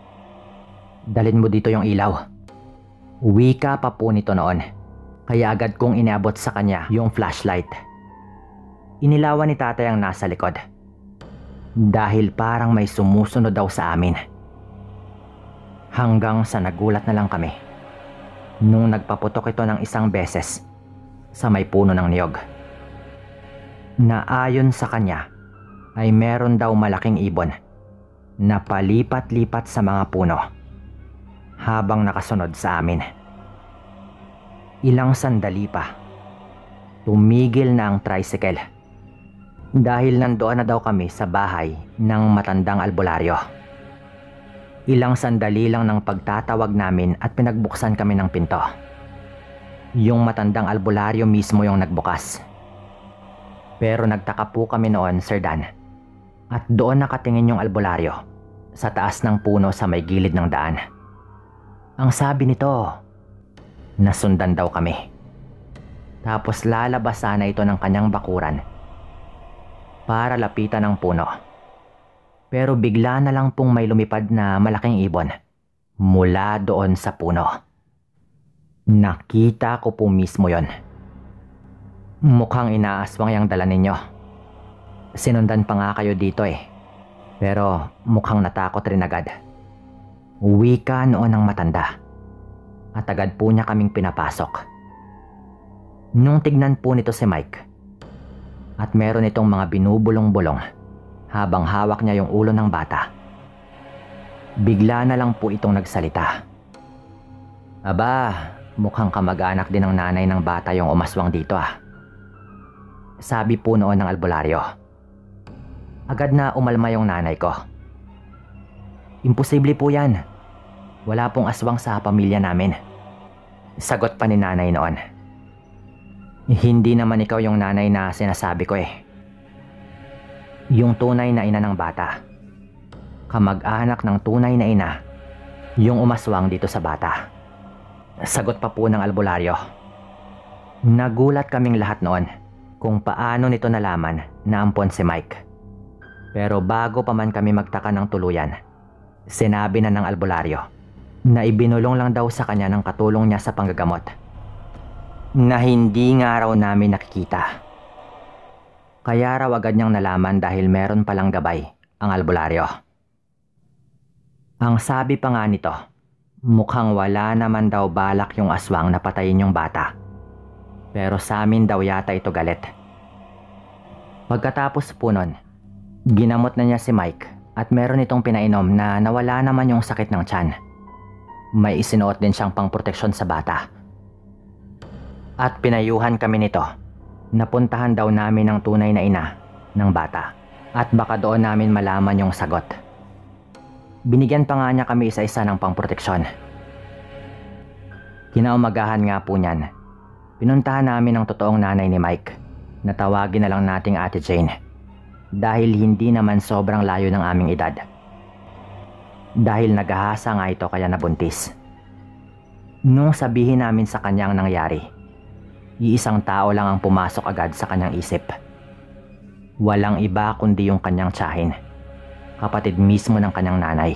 dalhin mo dito yung ilaw. Wika pa po nito noon, kaya agad kong iniabot sa kanya yung flashlight. Inilawan ni tatay ang nasa likod dahil parang may sumusunod daw sa amin. Hanggang sa nagulat na lang kami nung nagpaputok ito ng isang beses sa may puno ng niyog. Na ayon sa kanya ay meron daw malaking ibon na palipat-lipat sa mga puno habang nakasunod sa amin. Ilang sandali pa, tumigil na ang tricycle dahil nandoon na daw kami sa bahay ng matandang albularyo. Ilang sandali lang ng pagtatawag namin at pinagbuksan kami ng pinto. Yung matandang albularyo mismo yung nagbukas. Pero nagtaka po kami noon, Sir Dan, at doon nakatingin yung albularyo sa taas ng puno sa may gilid ng daan. Ang sabi nito, nasundan daw kami. Tapos lalabas sana ito ng kanyang bakuran para lapitan ng puno. Pero bigla na lang pong may lumipad na malaking ibon mula doon sa puno. Nakita ko po mismo yon. Mukhang inaaswang yung dala ninyo. Sinundan pa nga kayo dito eh. Pero mukhang natakot rin agad. Wika noon ng matanda. At agad po niya kaming pinapasok. Nung tignan po nito si Mike, at meron itong mga binubulong-bulong habang hawak niya yung ulo ng bata, bigla na lang po itong nagsalita. Aba, mukhang kamag-anak din ng nanay ng bata yung umaswang dito ah. Sabi po noon ng albularyo. Agad na umalma yung nanay ko. Imposible po yan. Wala pong aswang sa pamilya namin. Sagot pa ni nanay noon. Hindi naman ikaw yung nanay na sinasabi ko eh. Yung tunay na ina ng bata. Kamag-anak ng tunay na ina. Yung umaswang dito sa bata. Sagot pa po ng albularyo. Nagulat kaming lahat noon kung paano nito nalaman na ampon si Mike. Pero bago pa man kami magtaka ng tuluyan, sinabi na ng albularyo na ibinulong lang daw sa kanya ng katulong niya sa panggagamot na hindi nga raw namin nakikita. Kaya raw agad niyang nalaman dahil meron palang gabay ang albularyo. Ang sabi pa nga nito, mukhang wala naman daw balak yung aswang na patayin yung bata. Pero sa amin daw yata ito galit. Pagkatapos po nun, ginamot na niya si Mike at meron itong pinainom na nawala naman yung sakit ng tiyan. May isinuot din siyang pangproteksyon sa bata. At pinayuhan kami nito. Napuntahan daw namin ang tunay na ina ng bata at baka doon namin malaman yung sagot. Binigyan pa nga niya kami isa-isa ng pangproteksyon. Kinaumagahan nga po niyan, pinuntahan namin ang totoong nanay ni Mike na tawagin na lang nating Ate Jane dahil hindi naman sobrang layo ng aming edad. Dahil naghahasa nga ito kaya nabuntis. Nung sabihin namin sa kanya ang nangyari, iisang tao lang ang pumasok agad sa kanyang isip. Walang iba kundi yung kanyang tiyahin, kapatid mismo ng kanyang nanay.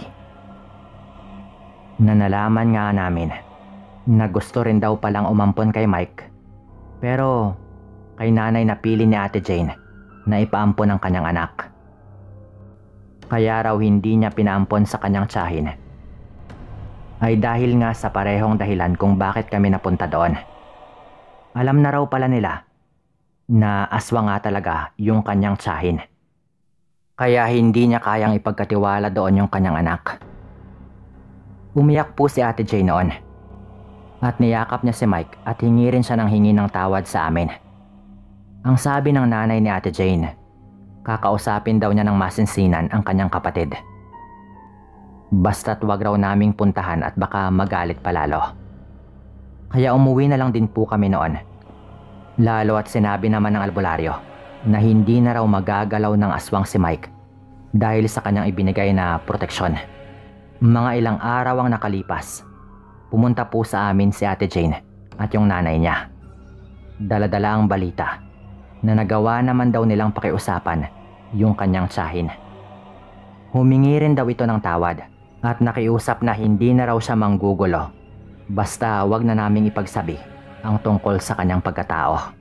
Nanalaman nga namin na gusto rin daw palang umampon kay Mike, pero kay nanay napili ni Ate Jane na ipaampon ang kanyang anak. Kaya raw hindi niya pinaampon sa kanyang tiyahin ay dahil nga sa parehong dahilan kung bakit kami napunta doon. Alam na raw pala nila na aswang nga talaga yung kanyang tiyahin. Kaya hindi niya kayang ipagkatiwala doon yung kanyang anak. Umiyak po si Ate Jane noon at niyakap niya si Mike at hingi rin siya ng hingi ng tawad sa amin. Ang sabi ng nanay ni Ate Jane, kakausapin daw niya ng masinsinan ang kanyang kapatid. Basta't wag raw naming puntahan at baka magalit palalo. Kaya umuwi na lang din po kami noon. Lalo at sinabi naman ng albularyo na hindi na raw magagalaw ng aswang si Mike dahil sa kanyang ibinigay na proteksyon. Mga ilang araw ang nakalipas, pumunta po sa amin si Ate Jane at yung nanay niya. Dala-dala ang balita na nagawa naman daw nilang pakiusapan yung kanyang tiyahin. Humingi rin daw ito ng tawad at nakiusap na hindi na raw siya manggugulo basta wag na naming ipagsabi ang tungkol sa kanyang pagkatao.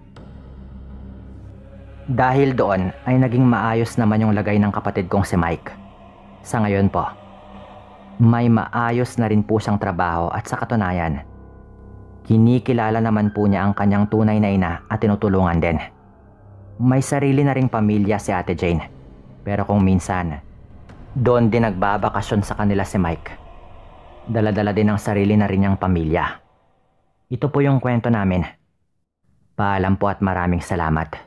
Dahil doon ay naging maayos naman yung lagay ng kapatid kong si Mike. Sa ngayon po, may maayos na rin po siyang trabaho at sa katunayan, kinikilala naman po niya ang kanyang tunay na ina at tinutulungan din. May sarili na ring pamilya si Ate Jane, pero kung minsan, doon din nagbabakasyon sa kanila si Mike. Dala-dala din ang sarili na rin niyang pamilya. Ito po yung kwento namin. Paalam po at maraming salamat.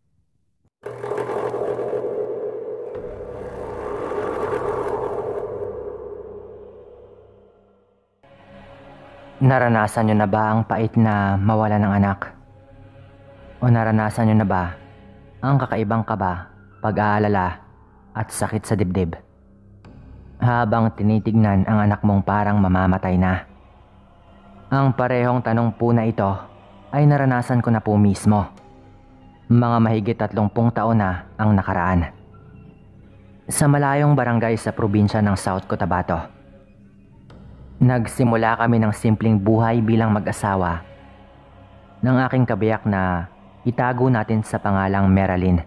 Naranasan niyo na ba ang pait na mawala ng anak? O naranasan niyo na ba ang kakaibang kaba, pag-aalala at sakit sa dibdib habang tinitignan ang anak mong parang mamamatay na? Ang parehong tanong po na ito ay naranasan ko na po mismo. Mga mahigit tatlumpung taon na ang nakaraan. Sa malayong barangay sa probinsya ng South Cotabato. Nagsimula kami ng simpleng buhay bilang mag-asawa ng aking kabiyak na itago natin sa pangalang Meralyn.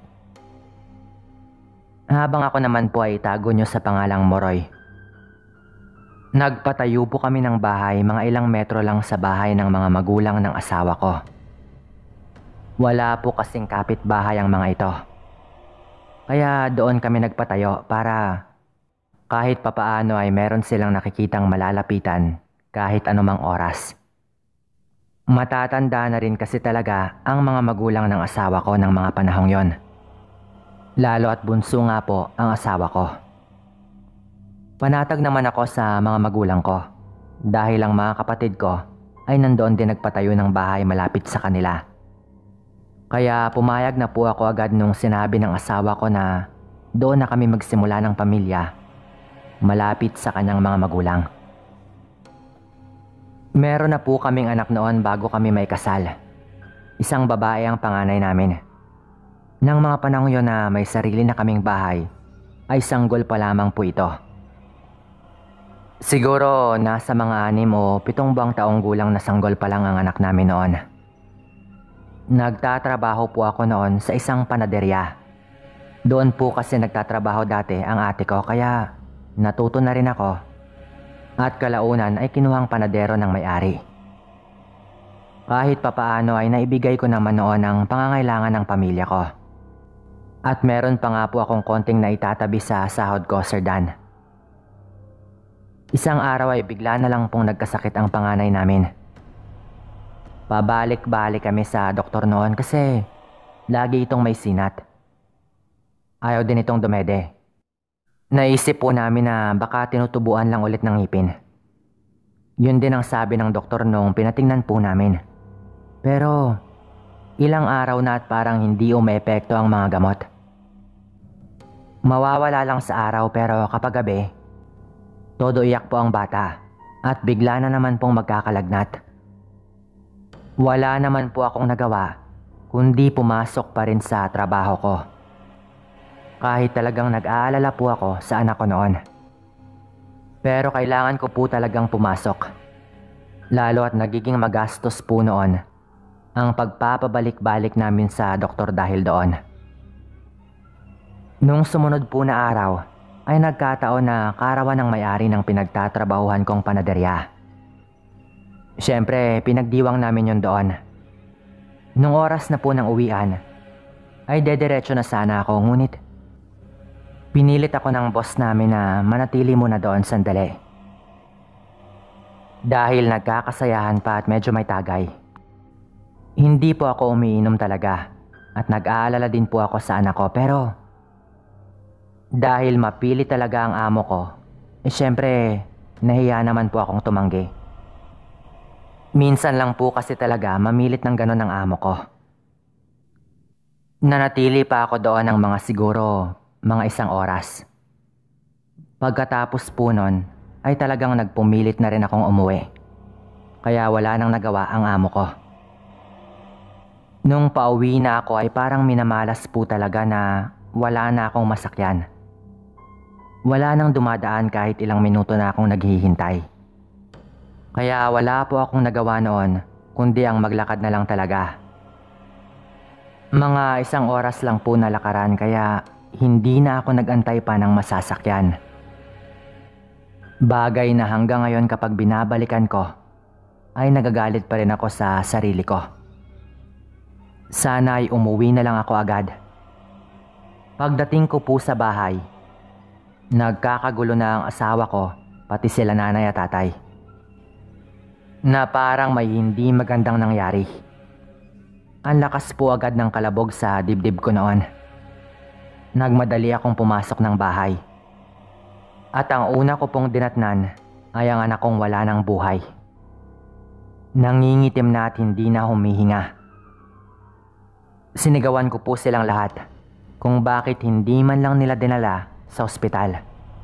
Habang ako naman po ay itago nyo sa pangalang Moroy. Nagpatayo po kami ng bahay mga ilang metro lang sa bahay ng mga magulang ng asawa ko. Wala po kasing kapitbahay ang mga ito. Kaya doon kami nagpatayo para kahit papaano ay meron silang nakikitang malalapitan kahit anumang oras Matatanda na rin kasi talaga ang mga magulang ng asawa ko ng mga panahong yon. Lalo at bunso nga po ang asawa ko. Panatag naman ako sa mga magulang ko dahil ang mga kapatid ko ay nandoon din nagpatayo ng bahay malapit sa kanila. Kaya pumayag na po ako agad nung sinabi ng asawa ko na doon na kami magsimula ng pamilya malapit sa kanyang mga magulang. Meron na po kaming anak noon bago kami may kasal. Isang babae ang panganay namin. Nang mga panahon yon na may sarili na kaming bahay, ay sanggol pa lamang po ito. Siguro nasa mga anim o pitong buwang taong gulang na sanggol pa lang ang anak namin noon. Nagtatrabaho po ako noon sa isang panaderya. Doon po kasi nagtatrabaho dati ang ate ko kaya natuto na rin ako. At kalaunan ay kinuhang panadero ng may-ari. Kahit papaano ay naibigay ko naman noon ang pangangailangan ng pamilya ko. At meron pa nga po akong konting naitatabi sa sahod ko, Sir Dan. Isang araw ay bigla na lang pong nagkasakit ang panganay namin. Pabalik-balik kami sa doktor noon kasi lagi itong may sinat. Ayaw din itong dumede. Naisip po namin na baka tinutubuan lang ulit ng ngipin. Yun din ang sabi ng doktor nung pinatingnan po namin. Pero ilang araw na at parang hindi umeepekto ang mga gamot. Mawawala lang sa araw pero kapag gabi, todo iyak po ang bata at bigla na naman pong magkakalagnat. Wala naman po akong nagawa kundi pumasok pa rin sa trabaho ko. Kahit talagang nag-aalala po ako sa anak ko noon. Pero kailangan ko po talagang pumasok. Lalo at nagiging magastos po noon ang pagpapabalik-balik namin sa doktor dahil doon. Nung sumunod po na araw ay nagkataon na karawan ng may-ari ng pinagtatrabahuhan kong panaderya. Siyempre pinagdiwang namin yun doon. Nung oras na po ng uwian ay dediretso na sana ako ngunit pinilit ako ng boss namin na manatili muna doon sandali. Dahil nagkakasayahan pa at medyo may tagay. Hindi po ako umiinom talaga at nag-aalala din po ako sa anak ko pero dahil mapili talaga ang amo ko, eh syempre nahiya naman po akong tumanggi. Minsan lang po kasi talaga mamilit ng ganon ang amo ko. Nanatili pa ako doon ng mga siguro mga isang oras. Pagkatapos po nun, ay talagang nagpumilit na rin akong umuwi. Kaya wala nang nagawa ang amo ko. Nung pauwi na ako ay parang minamalas po talaga na wala na akong masakyan. Wala nang dumadaan kahit ilang minuto na akong naghihintay. Kaya wala po akong nagawa noon kundi ang maglakad na lang talaga. Mga isang oras lang po na lakaran kaya hindi na ako nag-antay pa ng masasakyan. Bagay na hanggang ngayon kapag binabalikan ko, ay nagagalit pa rin ako sa sarili ko. Sana ay umuwi na lang ako agad. Pagdating ko po sa bahay, nagkakagulo na ang asawa ko, pati sila nanay at tatay. Na parang may hindi magandang nangyari. Ang lakas po agad ng kalabog sa dibdib ko noon. Nagmadali akong pumasok ng bahay. At ang una ko pong dinatnan ay ang anak kong wala ng buhay. Nangingitim na at hindi na humihinga. Sinigawan ko po silang lahat kung bakit hindi man lang nila dinala sa ospital.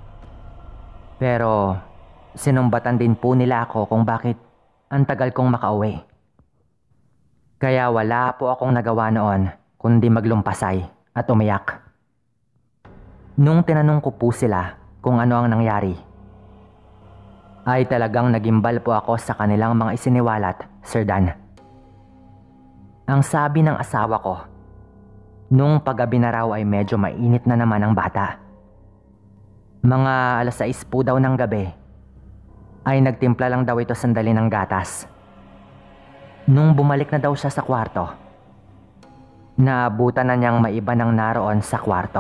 Pero sinumbatan din po nila ako kung bakit ang tagal kong makauwi. Kaya wala po akong nagawa noon kundi maglumpasay at umiyak. Nung tinanong ko po sila kung ano ang nangyari, ay talagang nagimbal po ako sa kanilang mga isiniwalat, Sir Dan. Ang sabi ng asawa ko, nung paggabi na raw ay medyo mainit na naman ang bata. Mga alas sais po daw ng gabi, ay nagtimpla lang daw ito sandali ng gatas. Nung bumalik na daw siya sa kwarto, naabutan na niyang maiba ng naroon sa kwarto.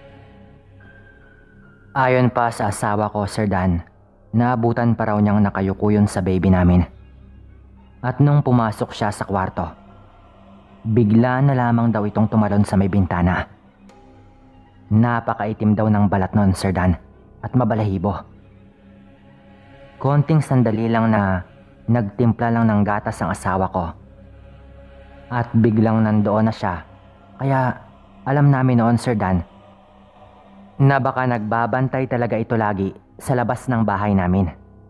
Ayon pa sa asawa ko, Sir Dan, naabutan pa raw niyang nakayuko yun sa baby namin. At nung pumasok siya sa kwarto, bigla na lamang daw itong tumalon sa may bintana. Napakaitim daw ng balat nun, Sir Dan, at mabalahibo. Konting sandali lang na nagtimpla lang ng gatas ang asawa ko. At biglang nandoon na siya. Kaya alam namin noon, Sir Dan, na baka nagbabantay talaga ito lagi sa labas ng bahay namin.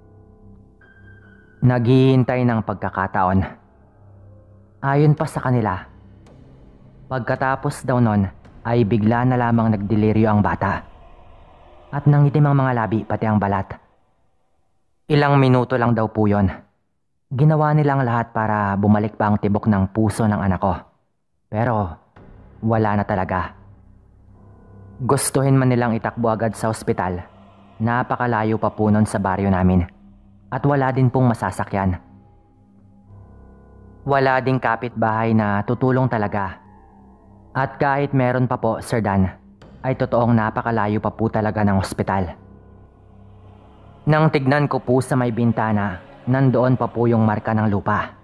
Naghihintay ng pagkakataon. Ayon pa sa kanila, pagkatapos daw nun ay bigla na lamang nagdeliryo ang bata. At nangitim ang mga labi pati ang balat. Ilang minuto lang daw po yun. Ginawa nilang lahat para bumalik pa ang tibok ng puso ng anak ko. Pero wala na talaga. Gustuhin man nilang itakbo agad sa ospital. Napakalayo pa po nun sa baryo namin. At wala din pong masasakyan. Wala ding kapitbahay na tutulong talaga. At kahit meron pa po, Sir Dan, ay totoong napakalayo pa po talaga ng ospital. Nang tignan ko po sa may bintana, nandoon pa po yung marka ng lupa.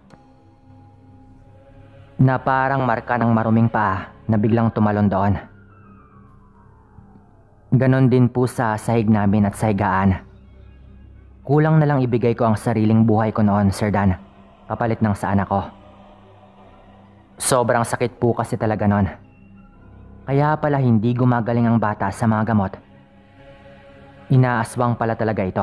Na parang marka ng maruming paa na biglang tumalon doon. Ganon din po sa sahig namin at sa higaan. Kulang na lang ibigay ko ang sariling buhay ko noon, Sir Dan, kapalit ng sa anak ko. Sobrang sakit po kasi talaga noon. Kaya pala hindi gumagaling ang bata sa mga gamot. Inaaswang pala talaga ito.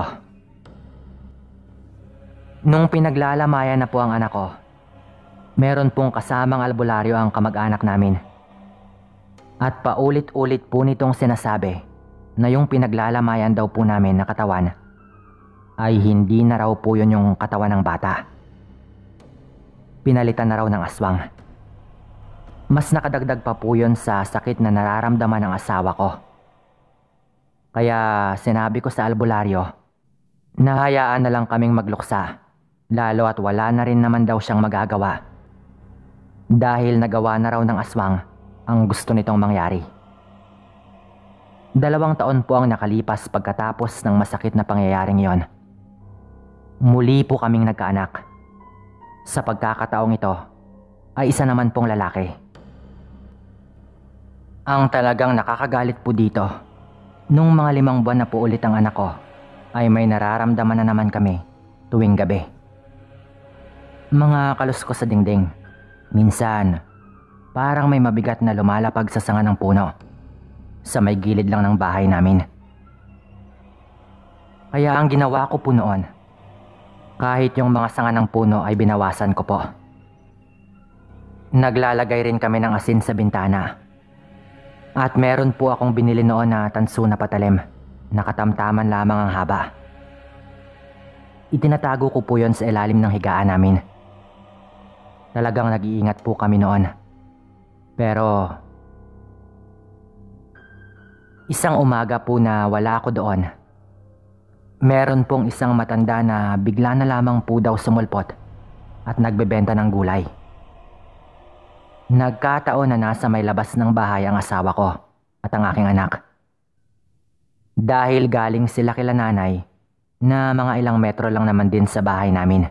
Nung pinaglalamayan na po ang anak ko, meron pong kasamang albularyo ang kamag-anak namin. At paulit-ulit po nitong sinasabi na yung pinaglalamayan daw po namin na katawan ay hindi na raw po yun yung katawan ng bata. Pinalitan na raw ng aswang. Mas nakadagdag pa po yun sa sakit na nararamdaman ng asawa ko. Kaya sinabi ko sa albularyo na hayaan na lang kaming magluksa, lalo at wala na rin naman daw siyang magagawa. Dahil nagawa na raw ng aswang ang gusto nitong mangyari. Dalawang taon po ang nakalipas pagkatapos ng masakit na pangyayaring yon. Muli po kaming nagkaanak. Sa pagkakataong ito ay isa naman pong lalaki. Ang talagang nakakagalit po dito, nung mga limang buwan na po ulit ang anak ko, ay may nararamdaman na naman kami tuwing gabi. Mga kaluskos sa dingding. Minsan, parang may mabigat na lumalapag sa sanga ng puno sa may gilid lang ng bahay namin. Kaya ang ginawa ko po noon, kahit yung mga sanga ng puno ay binawasan ko po. Naglalagay rin kami ng asin sa bintana. At meron po akong binili noon na tanso na patalim, nakatamtaman lamang ang haba. Itinatago ko po yon sa ilalim ng higaan namin. Talagang nag-iingat po kami noon. Pero isang umaga po na wala ako doon, meron pong isang matanda na bigla na lamang po daw sumulpot at nagbebenta ng gulay. Nagkataon na nasa may labas ng bahay ang asawa ko at ang aking anak. Dahil galing sila kila nanay na mga ilang metro lang naman din sa bahay namin.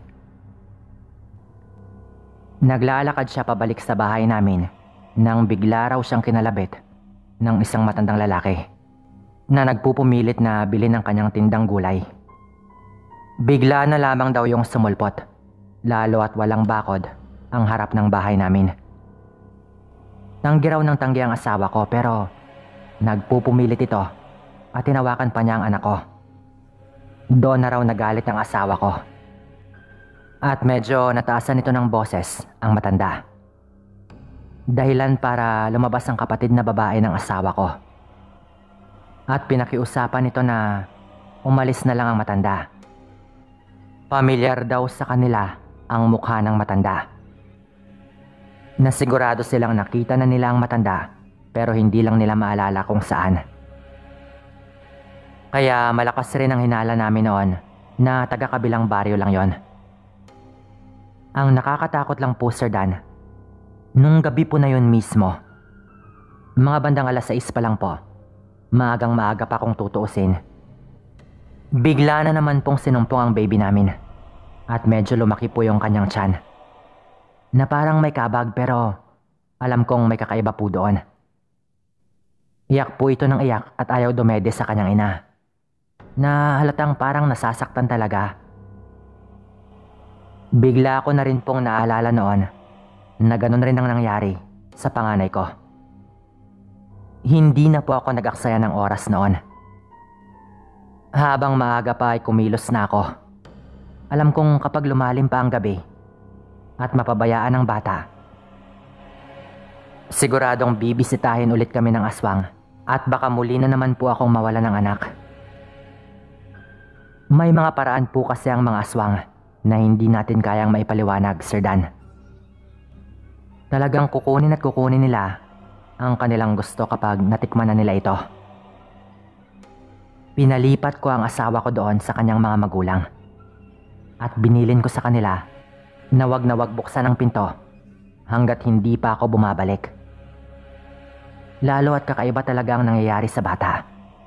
Naglalakad siya pabalik sa bahay namin nang bigla raw siyang kinalabit ng isang matandang lalaki na nagpupumilit na bilhin ng kanyang tindang gulay. Bigla na lamang daw yung sumulpot, lalo at walang bakod ang harap ng bahay namin. Tanggi raw ng tanggi ang asawa ko pero nagpupumilit ito at tinawakan pa niya ang anak ko. Doon na raw nagalit ang asawa ko. At medyo nataasan ito ng boses ang matanda. Dahilan para lumabas ang kapatid na babae ng asawa ko. At pinakiusapan ito na umalis na lang ang matanda. Pamilyar daw sa kanila ang mukha ng matanda. Nasigurado silang nakita na nila ang matanda pero hindi lang nila maalala kung saan. Kaya malakas rin ang hinala namin noon na taga-kabilang baryo lang yon. Ang nakakatakot lang po, Sir Dan, nung gabi po na yun mismo, mga bandang alas sais pa lang po, maagang maaga pa kung tutuusin, bigla na naman pong sinumpong ang baby namin. at medyo lumaki po yung kanyang tiyan. Na parang may kabag pero alam kong may kakaiba po doon. Iyak po ito ng iyak at ayaw dumede sa kanyang ina. Na halatang parang nasasaktan talaga. Bigla ko na rin pong naalala noon na ganun rin ang nangyari sa panganay ko. Hindi na po ako nag-aksaya ng oras noon. Habang maaga pa ay kumilos na ako. Alam kong kapag lumalim pa ang gabi at mapabayaan ang bata, siguradong bibisitahin ulit kami ng aswang at baka muli na naman po akong mawala ng anak. May mga paraan po kasi ang mga aswang na hindi natin kayang maipaliwanag, Sir Dan. Talagang kukunin at kukunin nila ang kanilang gusto kapag natikman na nila ito. Pinalipat ko ang asawa ko doon sa kanyang mga magulang at binilin ko sa kanila na wag na wag buksan ang pinto hanggat hindi pa ako bumabalik. Lalo at kakaiba talaga ang nangyayari sa bata.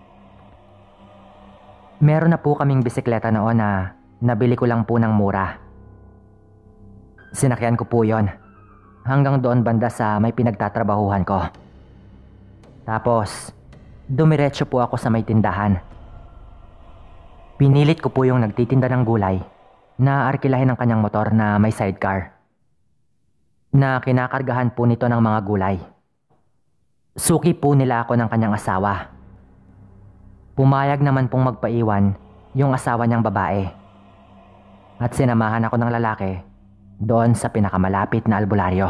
Meron na po kaming bisikleta noon na nabili ko lang po ng mura. Sinakyan ko po yon hanggang doon banda sa may pinagtatrabahuhan ko. Tapos, dumiretso po ako sa may tindahan. Pinilit ko po yung nagtitinda ng gulay na arkilahin ang kanyang motor na may sidecar, na kinakargahan po nito ng mga gulay. Suki po nila ako ng kanyang asawa. Pumayag naman pong magpaiwan yung asawa niyang babae. At sinamahan ako ng lalaki doon sa pinakamalapit na albularyo.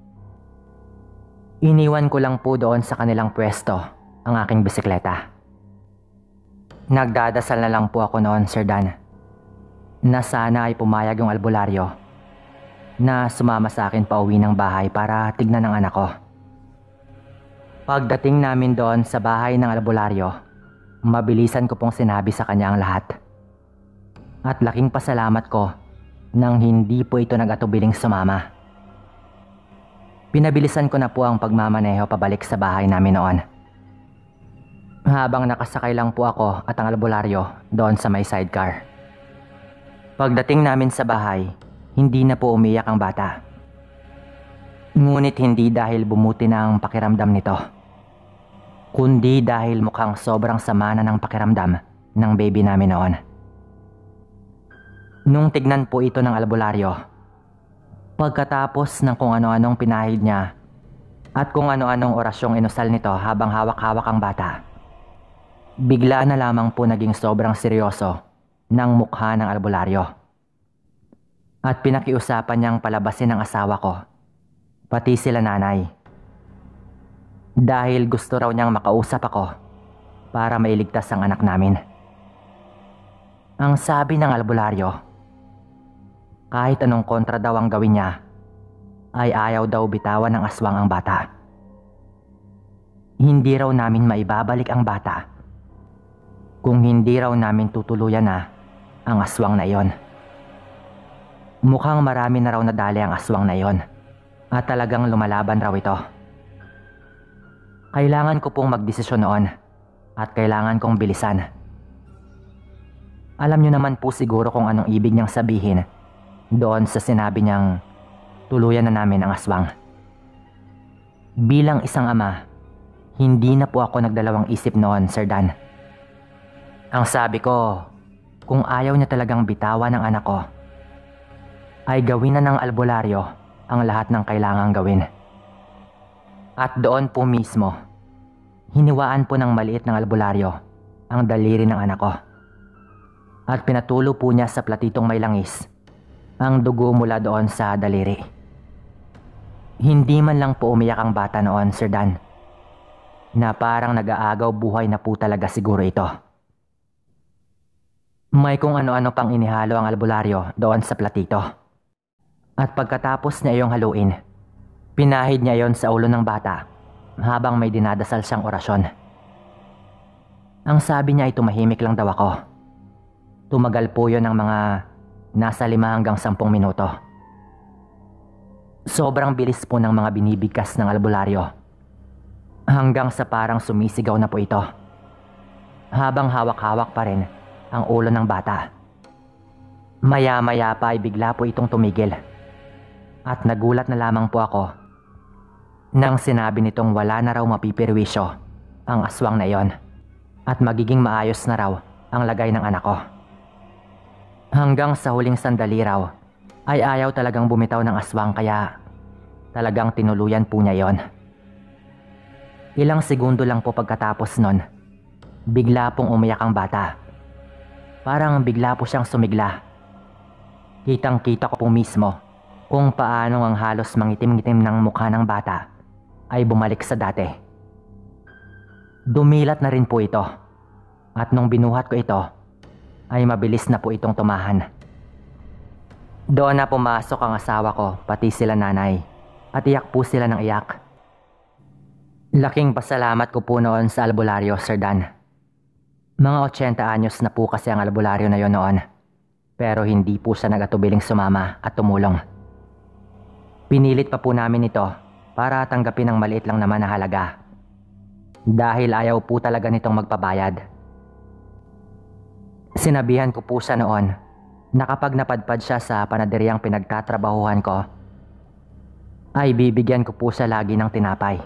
Iniwan ko lang po doon sa kanilang pwesto ang aking bisikleta. Nagdadasal na lang po ako noon, Sir Dan, na sana ay pumayag yung albularyo na sumama sa akin pauwi ng bahay para tignan ang anak ko. Pagdating namin doon sa bahay ng albularyo, mabilisan ko pong sinabi sa kanya ang lahat. At laking pasalamat ko nang hindi po ito nag-atubiling sumama. Pinabilisan ko na po ang pagmamaneho pabalik sa bahay namin noon. Habang nakasakay lang po ako at ang albularyo doon sa may sidecar. Pagdating namin sa bahay, hindi na po umiyak ang bata. Ngunit hindi dahil bumuti na ang pakiramdam nito, kundi dahil mukhang sobrang sama na ng pakiramdam ng baby namin noon. Nung tignan po ito ng albularyo, pagkatapos ng kung ano-anong pinahid niya at kung ano-anong orasyong inusal nito habang hawak-hawak ang bata, bigla na lamang po naging sobrang seryoso ng mukha ng albularyo. At pinakiusapan niyang palabasin ang asawa ko, pati sila nanay. Dahil gusto raw niyang makausap ako para mailigtas ang anak namin. Ang sabi ng albularyo, kahit anong kontra daw ang gawin niya, ay ayaw daw bitawan ng aswang ang bata. Hindi raw namin maibabalik ang bata kung hindi raw namin tutuluyan na ang aswang na iyon. Mukhang marami na raw nadali ang aswang na iyon at talagang lumalaban raw ito. Kailangan ko pong magdesisyon noon at kailangan kong bilisan. Alam niyo naman po siguro kung anong ibig niyang sabihin doon sa sinabi niyang tuluyan na namin ang aswang. Bilang isang ama, hindi na po ako nagdalawang isip noon, Sir Dan. Ang sabi ko, kung ayaw niya talagang bitawan ng anak ko, ay gawin na ng albularyo ang lahat ng kailangang gawin. At doon po mismo, hiniwaan po ng maliit ng albularyo ang daliri ng anak ko. At pinatulo po niya sa platitong may langis ang dugo mula doon sa daliri. Hindi man lang po umiyak ang bata noon, Sir Dan, na parang nag-aagaw buhay na po talaga siguro ito. May kung ano-ano pang inihalo ang albularyo doon sa platito. At pagkatapos niya iyong haluin, pinahid niya yon sa ulo ng bata habang may dinadasal siyang orasyon. Ang sabi niya ay tumahimik lang daw ako. Tumagal po yon ng mga nasa lima hanggang sampung minuto. Sobrang bilis po ng mga binibigkas ng albularyo hanggang sa parang sumisigaw na po ito habang hawak-hawak pa rin ang ulo ng bata. Maya-maya pa ay bigla po itong tumigil. At nagulat na lamang po ako nang sinabi nitong wala na raw mapipirwisyo ang aswang na iyon at magiging maayos na raw ang lagay ng anak ko. Hanggang sa huling sandali raw ay ayaw talagang bumitaw ng aswang kaya talagang tinuluyan po niya yon. Ilang segundo lang po pagkatapos nun, bigla pong umiyak ang bata. Parang bigla po siyang sumigla. Kitang kita ko po mismo kung paano ang halos mangitim-ngitim ng mukha ng bata ay bumalik sa dati. Dumilat na rin po ito at nung binuhat ko ito ay mabilis na po itong tumahan. Doon na pumasok ang asawa ko pati sila nanay at iyak po sila ng iyak. Laking pasalamat ko po noon sa albularyo, Sir Dan. Mga eighty anyos na po kasi ang albularyo na yon noon. Pero hindi po siya nagatubiling sumama at tumulong. Pinilit pa po namin ito para tanggapin ang maliit lang naman na halaga. Dahil ayaw po talaga nitong magpabayad. Sinabihan ko po siya noon na kapag napadpad siya sa panaderyang pinagtatrabahuhan ko, ay bibigyan ko po siya lagi ng tinapay.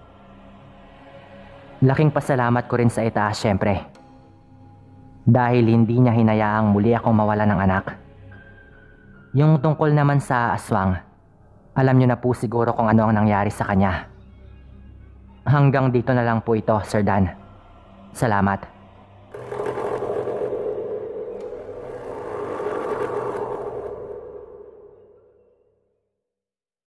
Laking pasalamat ko rin sa itaas syempre. Dahil hindi niya hinayaang muli akong mawala ng anak. Yung tungkol naman sa aswang, alam niyo na po siguro kung ano ang nangyari sa kanya. Hanggang dito na lang po ito, Sir Dan. Salamat.